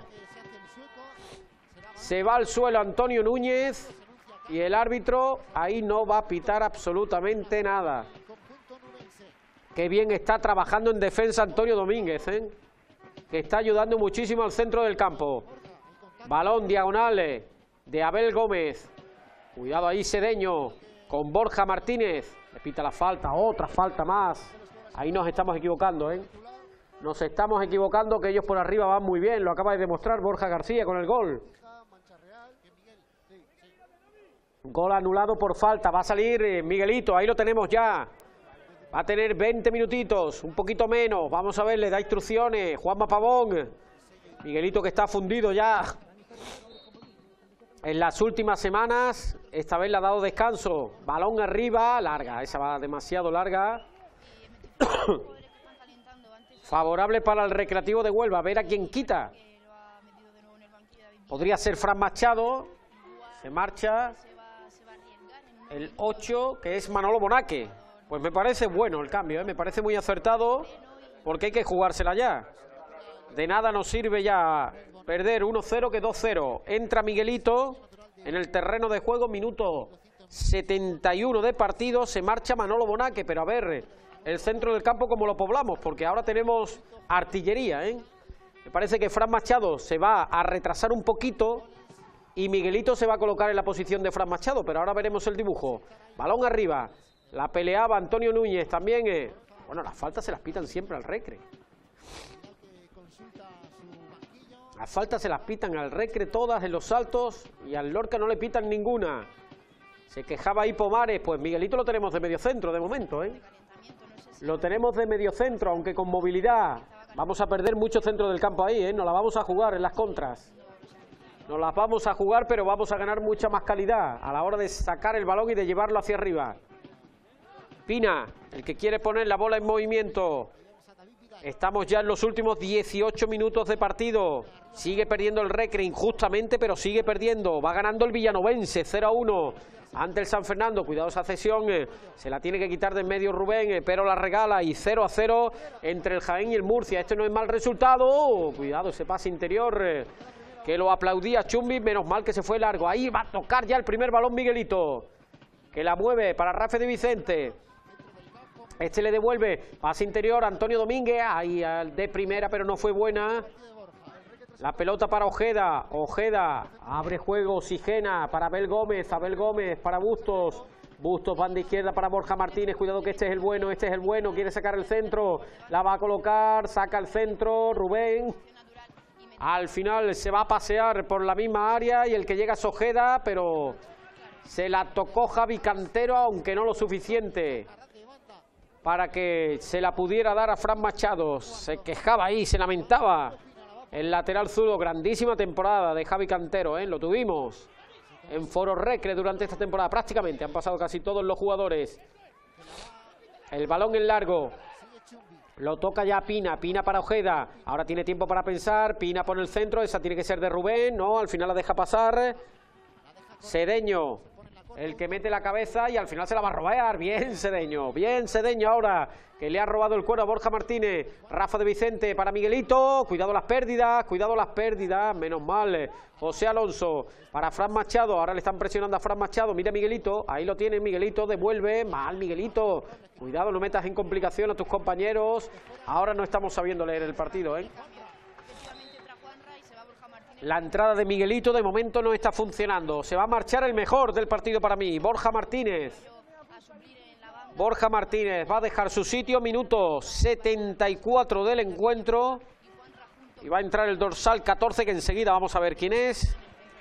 Se va al suelo Antonio Núñez y el árbitro ahí no va a pitar absolutamente nada. Qué bien está trabajando en defensa Antonio Domínguez, ¿eh? Que está ayudando muchísimo al centro del campo. Balón diagonal de Abel Gómez. Cuidado ahí Sedeño con Borja Martínez. Le pita la falta, otra falta más. Ahí nos estamos equivocando, ¿eh? Nos estamos equivocando, que ellos por arriba van muy bien. Lo acaba de demostrar Borja García con el gol. Gol anulado por falta, va a salir Miguelito, ahí lo tenemos ya. Va a tener veinte minutitos, un poquito menos, vamos a ver, le da instrucciones Juanma Pavón. Miguelito que está fundido ya en las últimas semanas, esta vez le ha dado descanso. Balón arriba, larga, esa va demasiado larga. Favorable para el Recreativo de Huelva, a ver a quién quita. Podría ser Fran Machado, se marcha. El ocho, que es Manolo Bonaque. Pues me parece bueno el cambio, ¿eh? Me parece muy acertado, porque hay que jugársela ya. De nada nos sirve ya perder uno cero que dos cero. Entra Miguelito en el terreno de juego, minuto setenta y uno de partido. Se marcha Manolo Bonaque, pero a ver el centro del campo como lo poblamos, porque ahora tenemos artillería, ¿eh? Me parece que Fran Machado se va a retrasar un poquito y Miguelito se va a colocar en la posición de Fran Machado, pero ahora veremos el dibujo. Balón arriba, la peleaba Antonio Núñez también. Eh. Bueno, las faltas se las pitan siempre al Recre. Las faltas se las pitan al Recre todas en los saltos y al Lorca no le pitan ninguna. Se quejaba ahí Pomares, pues Miguelito lo tenemos de medio centro de momento, ¿eh? Lo tenemos de medio centro, aunque con movilidad. Vamos a perder mucho centro del campo ahí, ¿eh? Nos la vamos a jugar en las contras. Nos las vamos a jugar, pero vamos a ganar mucha más calidad a la hora de sacar el balón y de llevarlo hacia arriba. Pina, el que quiere poner la bola en movimiento. Estamos ya en los últimos dieciocho minutos de partido. Sigue perdiendo el Recre injustamente, pero sigue perdiendo. Va ganando el Villanovense, cero a uno. Ante el San Fernando, cuidado esa cesión, eh, se la tiene que quitar de en medio Rubén, eh, pero la regala y cero a cero entre el Jaén y el Murcia. Este no es mal resultado. Oh, cuidado ese pase interior. Eh, que lo aplaudía Chumbi, menos mal que se fue largo. Ahí va a tocar ya el primer balón Miguelito, que la mueve para Rafa de Vicente. Este le devuelve, pase interior Antonio Domínguez, ahí de primera, pero no fue buena. La pelota para Ojeda, Ojeda abre juego, oxigena para Abel Gómez, Abel Gómez para Bustos. Bustos, banda izquierda para Borja Martínez, cuidado que este es el bueno, este es el bueno, quiere sacar el centro, la va a colocar, saca el centro, Rubén. Al final se va a pasear por la misma área y el que llega es Ojeda, pero se la tocó Javi Cantero, aunque no lo suficiente para que se la pudiera dar a Fran Machado. Se quejaba ahí, se lamentaba el lateral zurdo. Grandísima temporada de Javi Cantero, ¿eh? Lo tuvimos en Foro Recre durante esta temporada. Prácticamente han pasado casi todos los jugadores. El balón en largo. Lo toca ya Pina, Pina para Ojeda. Ahora tiene tiempo para pensar. Pina por el centro, esa tiene que ser de Rubén. No, al final la deja pasar. Cedeño, el que mete la cabeza y al final se la va a robar. Bien Cedeño, bien Cedeño ahora, que le ha robado el cuero a Borja Martínez. Rafa de Vicente para Miguelito. Cuidado las pérdidas, cuidado las pérdidas. Menos mal. José Alonso para Fran Machado. Ahora le están presionando a Fran Machado. Mira Miguelito, ahí lo tiene Miguelito. Devuelve, mal Miguelito. Cuidado, no metas en complicación a tus compañeros. Ahora no estamos sabiendo leer el partido, ¿eh? La entrada de Miguelito de momento no está funcionando. Se va a marchar el mejor del partido para mí, Borja Martínez. Borja Martínez va a dejar su sitio, minuto setenta y cuatro del encuentro. Y va a entrar el dorsal catorce, que enseguida vamos a ver quién es.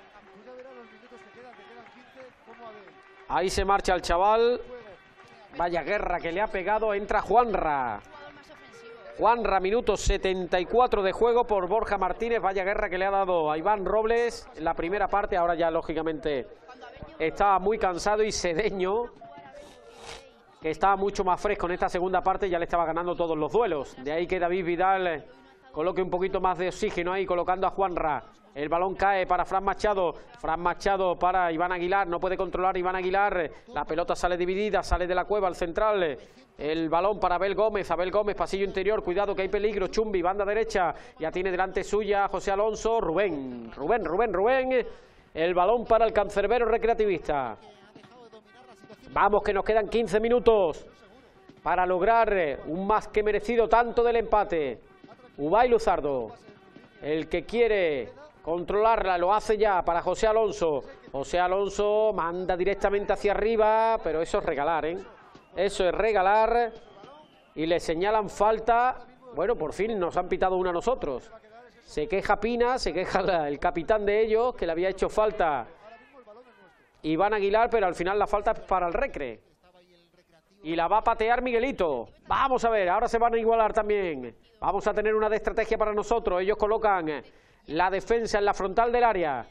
Ahí se marcha el chaval. Vaya guerra que le ha pegado, entra Juanra. Juanra, minuto setenta y cuatro de juego por Borja Martínez. Vaya guerra que le ha dado a Iván Robles en la primera parte. Ahora ya, lógicamente, estaba muy cansado y Cedeño, que estaba mucho más fresco en esta segunda parte, ya le estaba ganando todos los duelos. De ahí que David Vidal coloque un poquito más de oxígeno ahí, colocando a Juanra. El balón cae para Fran Machado. Fran Machado para Iván Aguilar. No puede controlar Iván Aguilar. La pelota sale dividida, sale de la cueva al central. El balón para Abel Gómez. Abel Gómez, pasillo interior. Cuidado que hay peligro. Chumbi, banda derecha. Ya tiene delante suya José Alonso. Rubén, Rubén, Rubén, Rubén. El balón para el cancerbero recreativista. Vamos, que nos quedan quince minutos para lograr un más que merecido tanto del empate. Ubay Luzardo, el que quiere controlarla, lo hace ya para José Alonso. José Alonso manda directamente hacia arriba, pero eso es regalar, ¿eh? Eso es regalar. Y le señalan falta. Bueno, por fin nos han pitado una a nosotros. Se queja Pina, se queja el capitán de ellos, que le había hecho falta Iván Aguilar, pero al final la falta es para el Recre. Y la va a patear Miguelito. Vamos a ver, ahora se van a igualar también. Vamos a tener una de estrategia para nosotros. Ellos colocan la defensa en la frontal del área.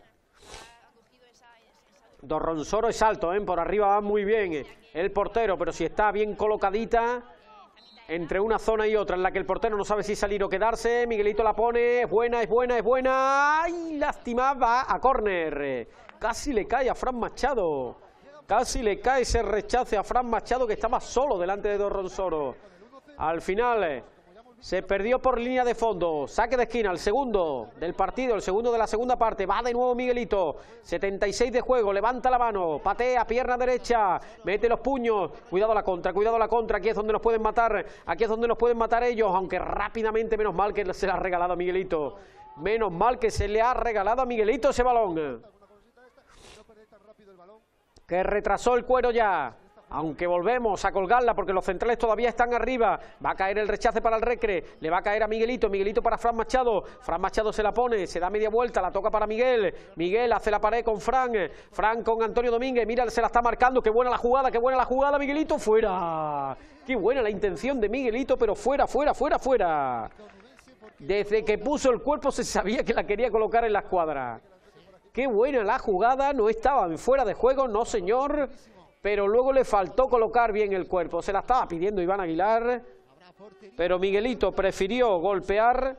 Dorronsoro es alto, ¿eh? Por arriba va muy bien el portero, pero si está bien colocadita entre una zona y otra en la que el portero no sabe si salir o quedarse, Miguelito la pone, es buena, es buena, es buena. ¡Ay, lástima! Va a córner. Casi le cae a Fran Machado. Casi le cae ese rechace a Fran Machado, que estaba solo delante de Dorronsoro. Al final se perdió por línea de fondo. Saque de esquina, el segundo del partido, el segundo de la segunda parte. Va de nuevo Miguelito. setenta y seis de juego, levanta la mano, patea, pierna derecha, mete los puños. Cuidado la contra, cuidado la contra. Aquí es donde nos pueden matar, aquí es donde nos pueden matar ellos. Aunque rápidamente, menos mal que se le ha regalado a Miguelito. Menos mal que se le ha regalado a Miguelito ese balón, que retrasó el cuero ya. Aunque volvemos a colgarla porque los centrales todavía están arriba. Va a caer el rechace para el Recre. Le va a caer a Miguelito. Miguelito para Fran Machado. Fran Machado se la pone. Se da media vuelta. La toca para Miguel. Miguel hace la pared con Fran. Fran con Antonio Domínguez. Mira, se la está marcando. Qué buena la jugada. Qué buena la jugada. Miguelito fuera. Qué buena la intención de Miguelito. Pero fuera, fuera, fuera, fuera. Desde que puso el cuerpo se sabía que la quería colocar en la escuadra. Qué buena la jugada. No estaba en fuera de juego. No, señor. Pero luego le faltó colocar bien el cuerpo. Se la estaba pidiendo Iván Aguilar, pero Miguelito prefirió golpear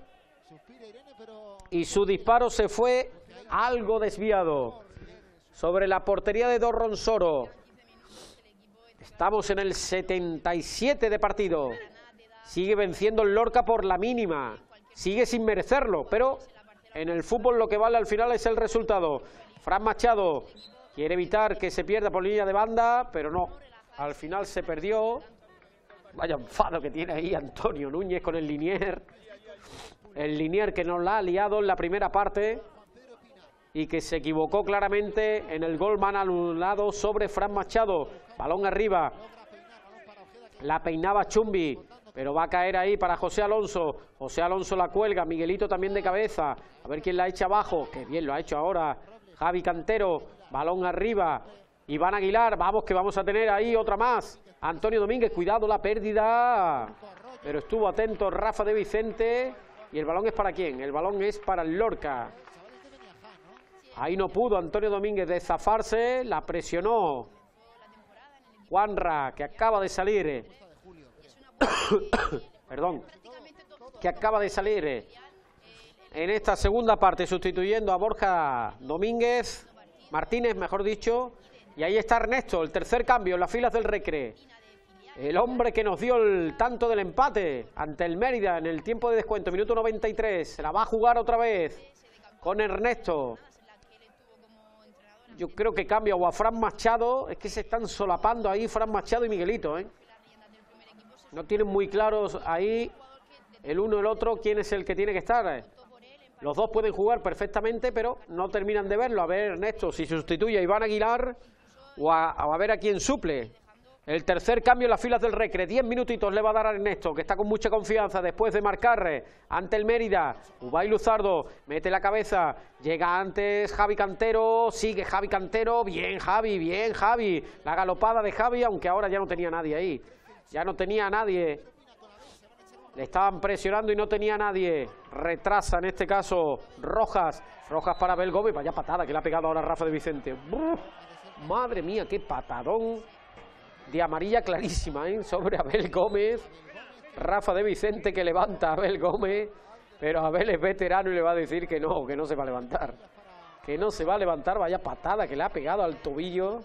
y su disparo se fue algo desviado sobre la portería de Dorronsoro. Estamos en el setenta y siete de partido. Sigue venciendo el Lorca por la mínima. Sigue sin merecerlo, pero en el fútbol lo que vale al final es el resultado. Fran Machado quiere evitar que se pierda por línea de banda, pero no. Al final se perdió. Vaya enfado que tiene ahí Antonio Núñez con el Linier. El Linier que nos la ha liado en la primera parte y que se equivocó claramente en el gol mal anulado sobre Fran Machado. Balón arriba. La peinaba Chumbi, pero va a caer ahí para José Alonso. José Alonso la cuelga. Miguelito también de cabeza. A ver quién la echa abajo. Qué bien lo ha hecho ahora Javi Cantero. Balón arriba, Iván Aguilar, vamos que vamos a tener ahí otra más. Antonio Domínguez, cuidado la pérdida, pero estuvo atento Rafa de Vicente. ¿Y el balón es para quién? El balón es para el Lorca. Ahí no pudo Antonio Domínguez de zafarse, la presionó Juanra, que acaba de salir. Perdón, que acaba de salir en esta segunda parte, sustituyendo a Borja Domínguez, Martínez, mejor dicho. Y ahí está Ernesto, el tercer cambio en las filas del Recre. El hombre que nos dio el tanto del empate ante el Mérida en el tiempo de descuento, minuto noventa y tres. Se la va a jugar otra vez con Ernesto. Yo creo que cambia o a Fran Machado. Es que se están solapando ahí Fran Machado y Miguelito, ¿eh? No tienen muy claros ahí el uno y el otro quién es el que tiene que estar. Los dos pueden jugar perfectamente, pero no terminan de verlo. A ver, Ernesto, si sustituye a Iván Aguilar o a, a ver a quién suple. El tercer cambio en las filas del Recre. Diez minutitos le va a dar a Ernesto, que está con mucha confianza después de marcar ante el Mérida. Ubay Luzardo mete la cabeza. Llega antes Javi Cantero. Sigue Javi Cantero. Bien, Javi, bien, Javi. La galopada de Javi, aunque ahora ya no tenía nadie ahí. Ya no tenía nadie. Le estaban presionando y no tenía nadie. Retrasa en este caso Rojas. Rojas para Abel Gómez. Vaya patada que le ha pegado ahora Rafa de Vicente. ¡Buf! Madre mía, qué patadón. De amarilla clarísima, ¿eh? Sobre Abel Gómez. Rafa de Vicente que levanta a Abel Gómez. Pero Abel es veterano y le va a decir que no, que no se va a levantar. Que no se va a levantar. Vaya patada que le ha pegado al tobillo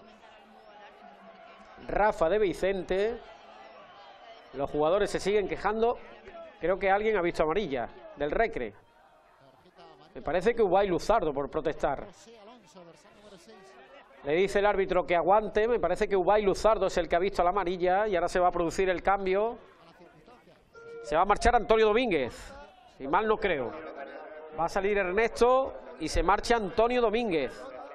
Rafa de Vicente. Los jugadores se siguen quejando. Creo que alguien ha visto amarilla del Recre. Me parece que Ubay Luzardo por protestar. Le dice el árbitro que aguante. Me parece que Ubay Luzardo es el que ha visto la amarilla. Y ahora se va a producir el cambio. Se va a marchar Antonio Domínguez. Si mal no creo. Va a salir Ernesto y se marcha Antonio Domínguez.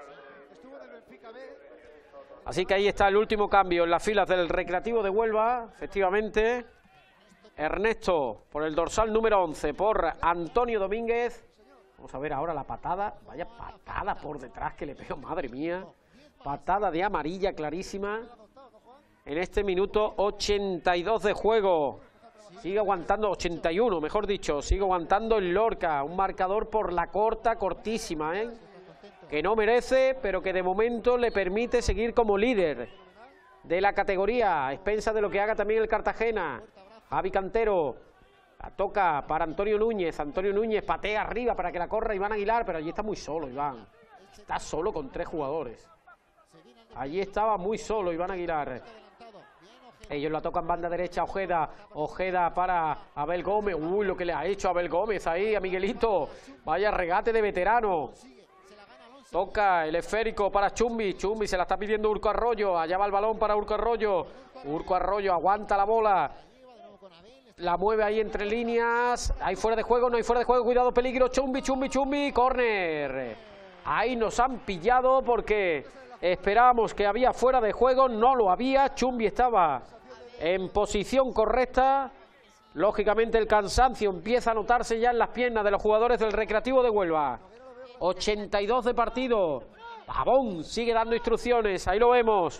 Así que ahí está el último cambio en las filas del Recreativo de Huelva. Efectivamente, Ernesto por el dorsal número once, por Antonio Domínguez. Vamos a ver ahora la patada. Vaya patada por detrás que le pegó, madre mía. Patada de amarilla clarísima. En este minuto ochenta y dos de juego. Sigue aguantando, ochenta y uno, mejor dicho. Sigue aguantando el Lorca. Un marcador por la corta, cortísima, ¿eh? Que no merece, pero que de momento le permite seguir como líder de la categoría, a expensas de lo que haga también el Cartagena. Javi Cantero, la toca para Antonio Núñez. Antonio Núñez patea arriba para que la corra Iván Aguilar, pero allí está muy solo Iván. Está solo con tres jugadores. Allí estaba muy solo Iván Aguilar. Ellos la tocan banda derecha, Ojeda. Ojeda para Abel Gómez. Uy, lo que le ha hecho Abel Gómez ahí a Miguelito. Vaya regate de veterano. Toca el esférico para Chumbi. Chumbi se la está pidiendo Urco Arroyo. Allá va el balón para Urco Arroyo. Urco Arroyo aguanta la bola. La mueve ahí entre líneas. Hay fuera de juego, no hay fuera de juego. Cuidado, peligro. Chumbi, Chumbi, Chumbi. Córner. Ahí nos han pillado porque esperábamos que había fuera de juego. No lo había. Chumbi estaba en posición correcta. Lógicamente el cansancio empieza a notarse ya en las piernas de los jugadores del Recreativo de Huelva. ochenta y dos de partido. Pavón sigue dando instrucciones. Ahí lo vemos.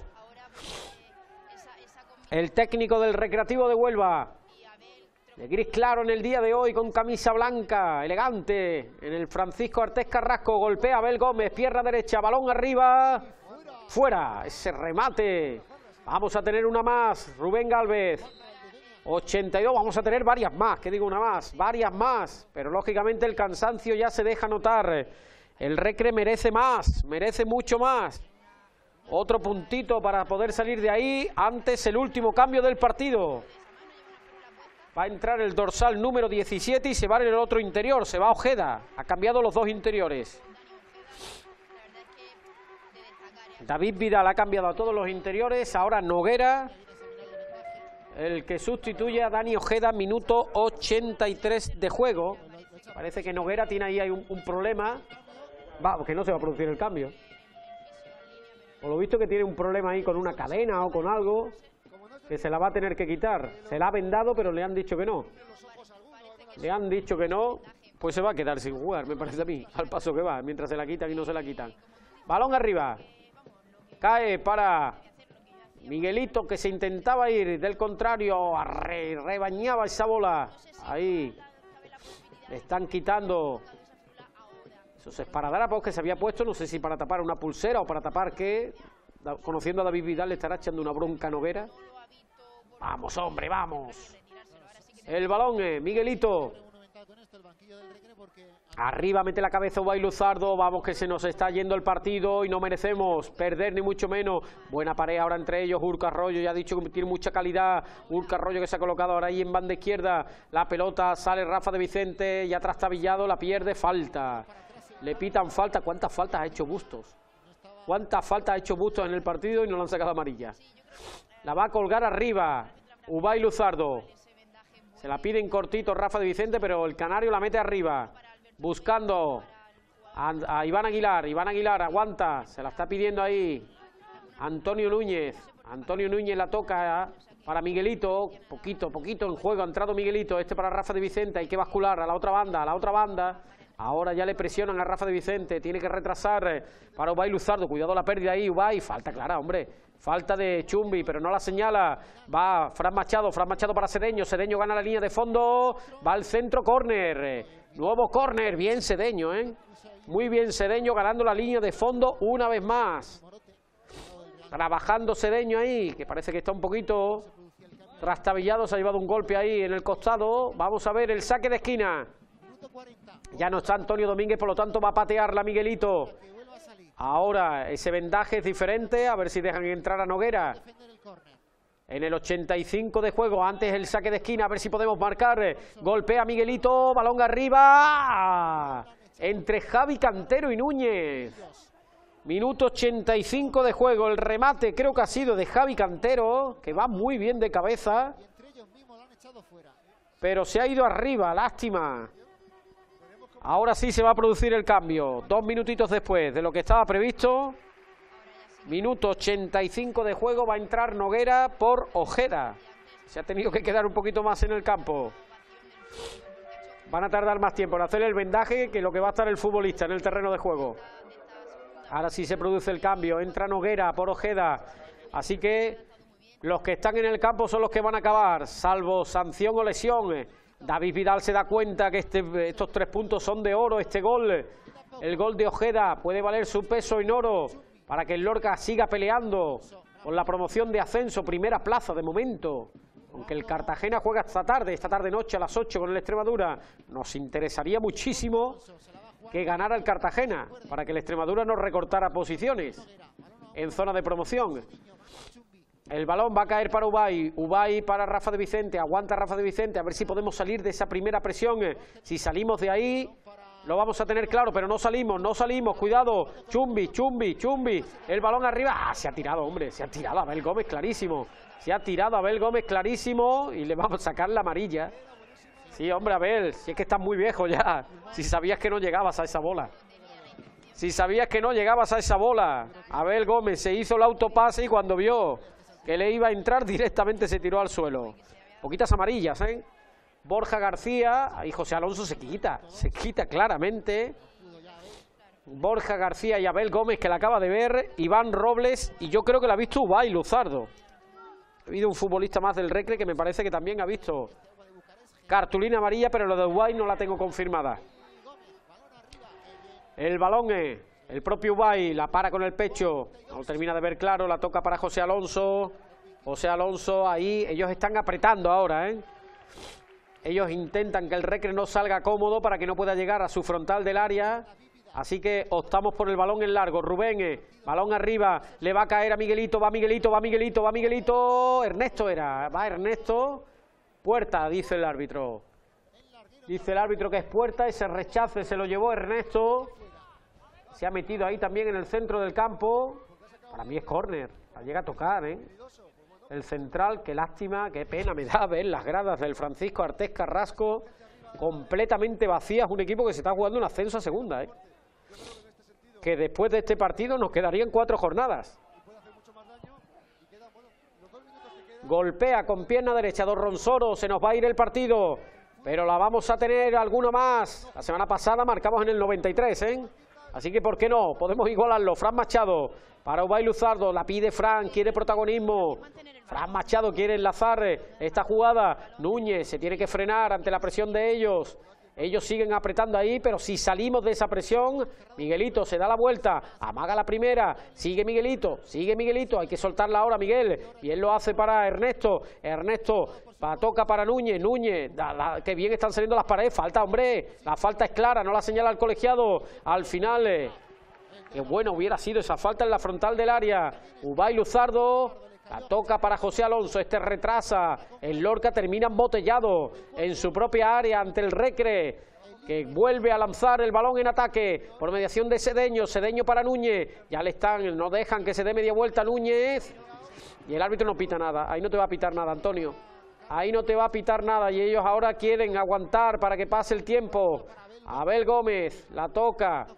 El técnico del Recreativo de Huelva. De gris claro en el día de hoy, con camisa blanca, elegante. En el Francisco Artés Carrasco. Golpea a Abel Gómez. Pierna derecha. Balón arriba. Fuera. Ese remate. Vamos a tener una más. Rubén Gálvez. ochenta y dos, vamos a tener varias más, que digo una más, varias más, pero lógicamente el cansancio ya se deja notar. El Recre merece más, merece mucho más. Otro puntito para poder salir de ahí, antes el último cambio del partido. Va a entrar el dorsal número diecisiete y se va en el otro interior, se va Ojeda, ha cambiado los dos interiores. David Vidal ha cambiado a todos los interiores, ahora Noguera. El que sustituye a Dani Ojeda, minuto ochenta y tres de juego. Parece que Noguera tiene ahí un, un problema. Va, que no se va a producir el cambio. Por lo visto que tiene un problema ahí con una cadena o con algo, que se la va a tener que quitar. Se la ha vendado, pero le han dicho que no. Le han dicho que no, pues se va a quedar sin jugar, me parece a mí, al paso que va, mientras se la quitan y no se la quitan. Balón arriba. Cae para Miguelito, que se intentaba ir, del contrario, re, rebañaba esa bola. Ahí le están quitando Esos esparadrapos que se había puesto, no sé si para tapar una pulsera o para tapar qué. Conociendo a David Vidal, le estará echando una bronca a Noguera. Vamos, hombre, vamos. El balón, eh, Miguelito. Arriba mete la cabeza Ubay Luzardo. Vamos que se nos está yendo el partido y no merecemos perder ni mucho menos. Buena pared ahora entre ellos. Urca Arroyo ya ha dicho que tiene mucha calidad. Urca Arroyo que se ha colocado ahora ahí en banda izquierda. La pelota sale Rafa de Vicente. Ya trastabillado, la pierde. Falta. Le pitan falta. ¿Cuántas faltas ha hecho Bustos? ¿Cuántas faltas ha hecho Bustos en el partido y no le han sacado amarilla? La va a colgar arriba Ubay Luzardo. Se la piden cortito Rafa de Vicente, pero el canario la mete arriba. Buscando a, a Iván Aguilar. Iván Aguilar aguanta. Se la está pidiendo ahí Antonio Núñez. Antonio Núñez la toca para Miguelito. Poquito, poquito en juego. Ha entrado Miguelito. Este para Rafa de Vicente. Hay que bascular a la otra banda, a la otra banda. Ahora ya le presionan a Rafa de Vicente. Tiene que retrasar para Ubay Luzardo. Cuidado la pérdida ahí, Ubay. Falta clara, hombre. Falta de Chumbi, pero no la señala. Va Fran Machado. Fran Machado para Cedeño. Cedeño gana la línea de fondo. Va al centro, córner. Nuevo córner. Bien Cedeño, ¿eh? Muy bien Cedeño ganando la línea de fondo una vez más. Trabajando Cedeño ahí, que parece que está un poquito trastabillado. Se ha llevado un golpe ahí en el costado. Vamos a ver el saque de esquina. Ya no está Antonio Domínguez, por lo tanto va a patearla Miguelito. Ahora ese vendaje es diferente, a ver si dejan entrar a Noguera. En el ochenta y cinco de juego, antes el saque de esquina, a ver si podemos marcar. Golpea Miguelito, balón arriba. Entre Javi Cantero y Núñez. Minuto ochenta y cinco de juego, el remate creo que ha sido de Javi Cantero, que va muy bien de cabeza. Pero se ha ido arriba, lástima. Ahora sí se va a producir el cambio, dos minutitos después de lo que estaba previsto. Minuto ochenta y cinco de juego, va a entrar Noguera por Ojeda. Se ha tenido que quedar un poquito más en el campo. Van a tardar más tiempo en hacer el vendaje que lo que va a estar el futbolista en el terreno de juego. Ahora sí se produce el cambio, entra Noguera por Ojeda. Así que los que están en el campo son los que van a acabar, salvo sanción o lesión. David Vidal se da cuenta que este, estos tres puntos son de oro. Este gol, el gol de Ojeda, puede valer su peso en oro para que el Lorca siga peleando con la promoción de ascenso, primera plaza de momento. Aunque el Cartagena juega esta tarde, esta tarde noche a las ocho con el Extremadura, nos interesaría muchísimo que ganara el Cartagena para que el Extremadura no recortara posiciones en zona de promoción. El balón va a caer para Ubay, Ubay para Rafa de Vicente, aguanta Rafa de Vicente, a ver si podemos salir de esa primera presión. Si salimos de ahí, lo vamos a tener claro, pero no salimos, no salimos, cuidado, Chumbi, Chumbi, Chumbi, el balón arriba, ah, se ha tirado, hombre, se ha tirado a Abel Gómez clarísimo, se ha tirado a Abel Gómez clarísimo y le vamos a sacar la amarilla. Sí, hombre, Abel, si es que estás muy viejo ya, si sabías que no llegabas a esa bola. Si sabías que no llegabas a esa bola, Abel Gómez se hizo el autopase y cuando vio que le iba a entrar directamente se tiró al suelo. Poquitas amarillas, ¿eh? Borja García, ahí José Alonso se quita, se quita claramente. Borja García y Abel Gómez que la acaba de ver, Iván Robles y yo creo que la ha visto Ubay Luzardo. Ha habido un futbolista más del Recre que me parece que también ha visto cartulina amarilla, pero lo de Ubay no la tengo confirmada. El balón es... El propio Ubay la para con el pecho, no termina de ver claro, la toca para José Alonso. José Alonso ahí, ellos están apretando ahora, ¿eh? Ellos intentan que el Recre no salga cómodo para que no pueda llegar a su frontal del área. Así que optamos por el balón en largo. Rubén, eh, balón arriba, le va a caer a Miguelito, va Miguelito, va Miguelito, va Miguelito. Ernesto era, va Ernesto. Puerta, dice el árbitro. Dice el árbitro que es puerta, ese rechace se lo llevó Ernesto. Se ha metido ahí también en el centro del campo. Para mí es córner, la llega a tocar, ¿eh? El central, qué lástima, qué pena me da ver las gradas del Francisco Artés Carrasco completamente vacías. Un equipo que se está jugando un ascenso a segunda, ¿eh? Que después de este partido nos quedarían cuatro jornadas. Golpea con pierna derecha Don Ronsoro, se nos va a ir el partido, pero la vamos a tener alguno más. La semana pasada marcamos en el noventa y tres, ¿eh? Así que, ¿por qué no? Podemos igualarlo. Fran Machado para Ubay Luzardo. La pide Fran, quiere protagonismo. Fran Machado quiere enlazar esta jugada. Núñez se tiene que frenar ante la presión de ellos. Ellos siguen apretando ahí, pero si salimos de esa presión, Miguelito se da la vuelta, amaga la primera, sigue Miguelito, sigue Miguelito, hay que soltarla ahora Miguel, bien lo hace para Ernesto, Ernesto pa, toca para Núñez, Núñez, da, da, que bien están saliendo las paredes, falta hombre, la falta es clara, no la señala el colegiado, al final, eh, qué bueno hubiera sido esa falta en la frontal del área, Ubay Luzardo. La toca para José Alonso, este retrasa, el Lorca termina embotellado en su propia área ante el Recre, que vuelve a lanzar el balón en ataque por mediación de Sedeño, Sedeño para Núñez, ya le están, no dejan que se dé media vuelta Núñez, y el árbitro no pita nada, ahí no te va a pitar nada, Antonio, ahí no te va a pitar nada, y ellos ahora quieren aguantar para que pase el tiempo. Abel Gómez, la toca.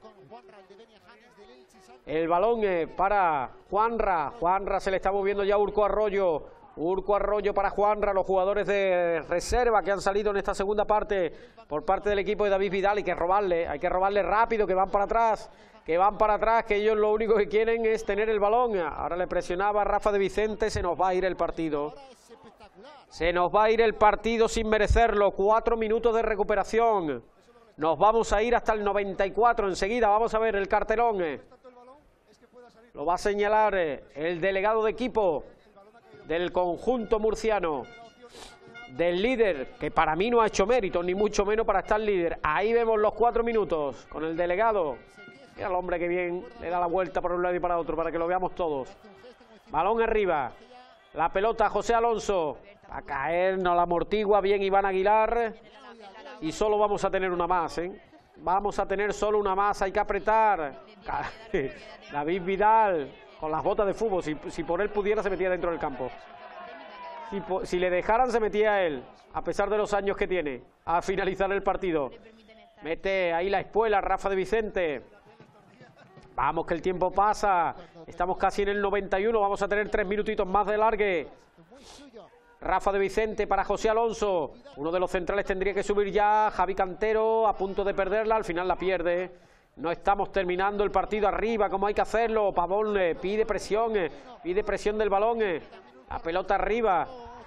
El balón para Juanra, Juanra se le está moviendo ya Urco Arroyo, Urco Arroyo para Juanra, los jugadores de reserva que han salido en esta segunda parte por parte del equipo de David Vidal, hay que robarle, hay que robarle rápido, que van para atrás, que van para atrás, que ellos lo único que quieren es tener el balón. Ahora le presionaba Rafa de Vicente, se nos va a ir el partido, se nos va a ir el partido sin merecerlo, cuatro minutos de recuperación, nos vamos a ir hasta el noventa y cuatro enseguida, vamos a ver el cartelón. Lo va a señalar el delegado de equipo del conjunto murciano, del líder, que para mí no ha hecho mérito, ni mucho menos para estar líder. Ahí vemos los cuatro minutos con el delegado. Mira el hombre que bien le da la vuelta por un lado y para otro, para que lo veamos todos. Balón arriba, la pelota José Alonso, a caer, no la amortigua bien Iván Aguilar. Y solo vamos a tener una más, ¿eh? Vamos a tener solo una más, hay que apretar. David Vidal con las botas de fútbol, si, si por él pudiera se metía dentro del campo. Si, si le dejaran se metía él, a pesar de los años que tiene, a finalizar el partido. Mete ahí la espuela Rafa de Vicente. Vamos que el tiempo pasa, estamos casi en el noventa y uno, vamos a tener tres minutitos más de largue. Rafa de Vicente para José Alonso, uno de los centrales tendría que subir ya, Javi Cantero a punto de perderla, al final la pierde. No estamos terminando el partido arriba como hay que hacerlo, Pavón eh, pide presión, eh, pide presión del balón, eh. La pelota arriba.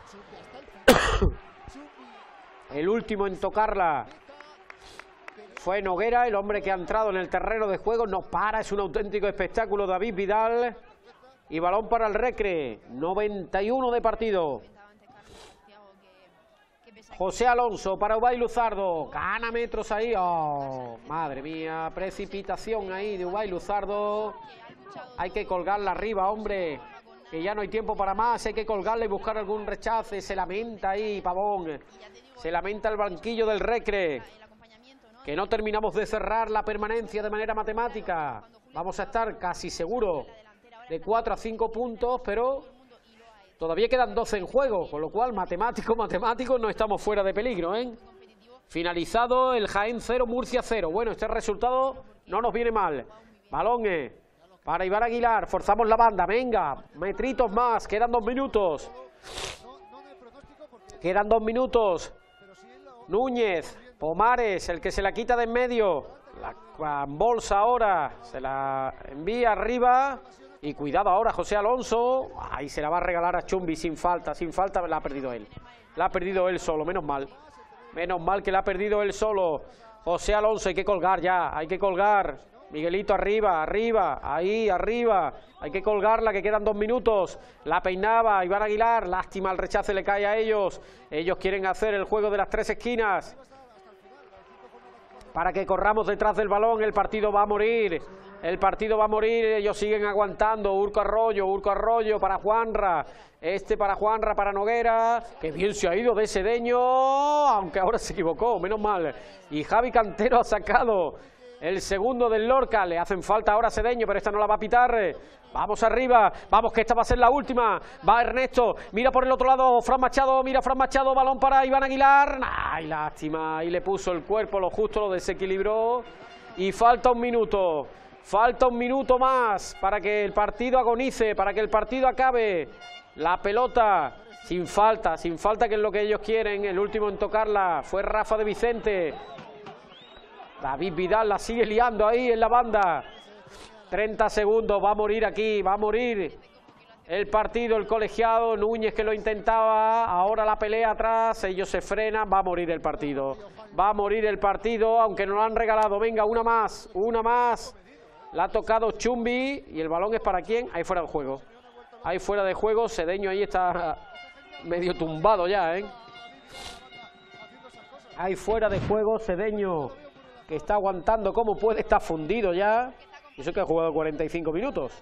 El último en tocarla fue Noguera, el hombre que ha entrado en el terreno de juego, no para, es un auténtico espectáculo David Vidal. Y balón para el Recre, noventa y uno de partido. José Alonso para Ubay Luzardo, gana metros ahí, oh, madre mía, precipitación ahí de Ubay Luzardo, hay que colgarla arriba, hombre, que ya no hay tiempo para más, hay que colgarla y buscar algún rechace, se lamenta ahí Pavón, se lamenta el banquillo del Recre, que no terminamos de cerrar la permanencia de manera matemática, vamos a estar casi seguro de cuatro a cinco puntos, pero todavía quedan doce en juego, con lo cual matemático, matemático, no estamos fuera de peligro, ¿eh? Finalizado el Jaén cero, Murcia cero. Bueno, este resultado no nos viene mal. Balón eh, para Iván Aguilar, forzamos la banda, venga, metritos más, quedan dos minutos. Quedan dos minutos. Núñez, Pomares, el que se la quita de en medio. La bolsa ahora, se la envía arriba. Y cuidado ahora José Alonso, ahí se la va a regalar a Chumbi sin falta, sin falta, la ha perdido él. La ha perdido él solo, menos mal. Menos mal que la ha perdido él solo. José Alonso, hay que colgar ya, hay que colgar. Miguelito arriba, arriba, ahí, arriba. Hay que colgarla, que quedan dos minutos. La peinaba Iván Aguilar, lástima, el rechace le cae a ellos. Ellos quieren hacer el juego de las tres esquinas. Para que corramos detrás del balón, el partido va a morir. El partido va a morir, ellos siguen aguantando. Urco Arroyo, Urco Arroyo para Juanra. Este para Juanra, para Noguera. Que bien se ha ido de Sedeño, aunque ahora se equivocó, menos mal. Y Javi Cantero ha sacado el segundo del Lorca. Le hacen falta ahora a Sedeño, pero esta no la va a pitar. Vamos arriba, vamos que esta va a ser la última. Va Ernesto, mira por el otro lado Fran Machado, mira Fran Machado, balón para Iván Aguilar. Ay, lástima, ahí le puso el cuerpo, lo justo, lo desequilibró. Y falta un minuto. Falta un minuto más para que el partido agonice, para que el partido acabe. La pelota sin falta, sin falta, que es lo que ellos quieren. El último en tocarla fue Rafa de Vicente. David Vidal la sigue liando ahí en la banda. treinta segundos, va a morir aquí, va a morir el partido, el colegiado. Núñez que lo intentaba, ahora la pelea atrás, ellos se frenan, va a morir el partido. Va a morir el partido, aunque nos lo han regalado. Venga, una más, una más. La ha tocado Chumbi y el balón es para quién, ahí fuera de juego. Ahí fuera de juego, Sedeño ahí está medio tumbado ya, ¿eh? Ahí fuera de juego, Sedeño, que está aguantando como puede, está fundido ya. Eso que ha jugado cuarenta y cinco minutos.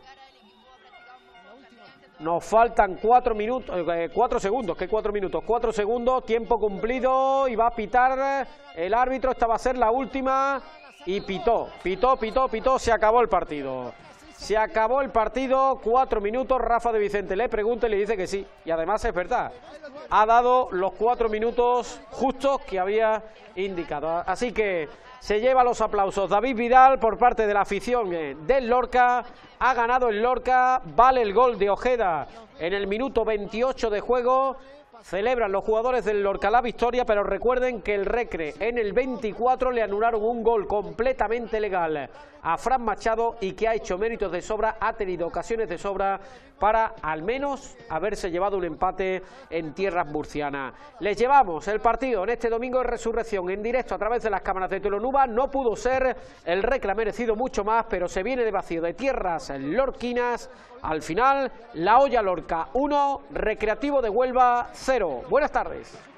Nos faltan cuatro minutos, eh, cuatro segundos, ¿qué cuatro minutos? Cuatro segundos, tiempo cumplido y va a pitar el árbitro. Esta va a ser la última y pitó, pitó, pitó, pitó, se acabó el partido. Se acabó el partido, cuatro minutos. Rafa de Vicente le pregunta y le dice que sí. Y además es verdad, ha dado los cuatro minutos justos que había indicado. Así que se lleva los aplausos David Vidal por parte de la afición del Lorca. Ha ganado el Lorca, vale el gol de Ojeda en el minuto veintiocho de juego. Celebran los jugadores del Lorca la victoria, pero recuerden que el Recre en el veinticuatro le anularon un gol completamente legal a Fran Machado y que ha hecho méritos de sobra, ha tenido ocasiones de sobra para al menos haberse llevado un empate en tierras murcianas. Les llevamos el partido en este domingo de resurrección en directo a través de las cámaras de Telonuba. No pudo ser, el Recre ha merecido mucho más, pero se viene de vacío de tierras lorquinas. Al final, La Hoya Lorca uno, Recreativo de Huelva cero. Buenas tardes.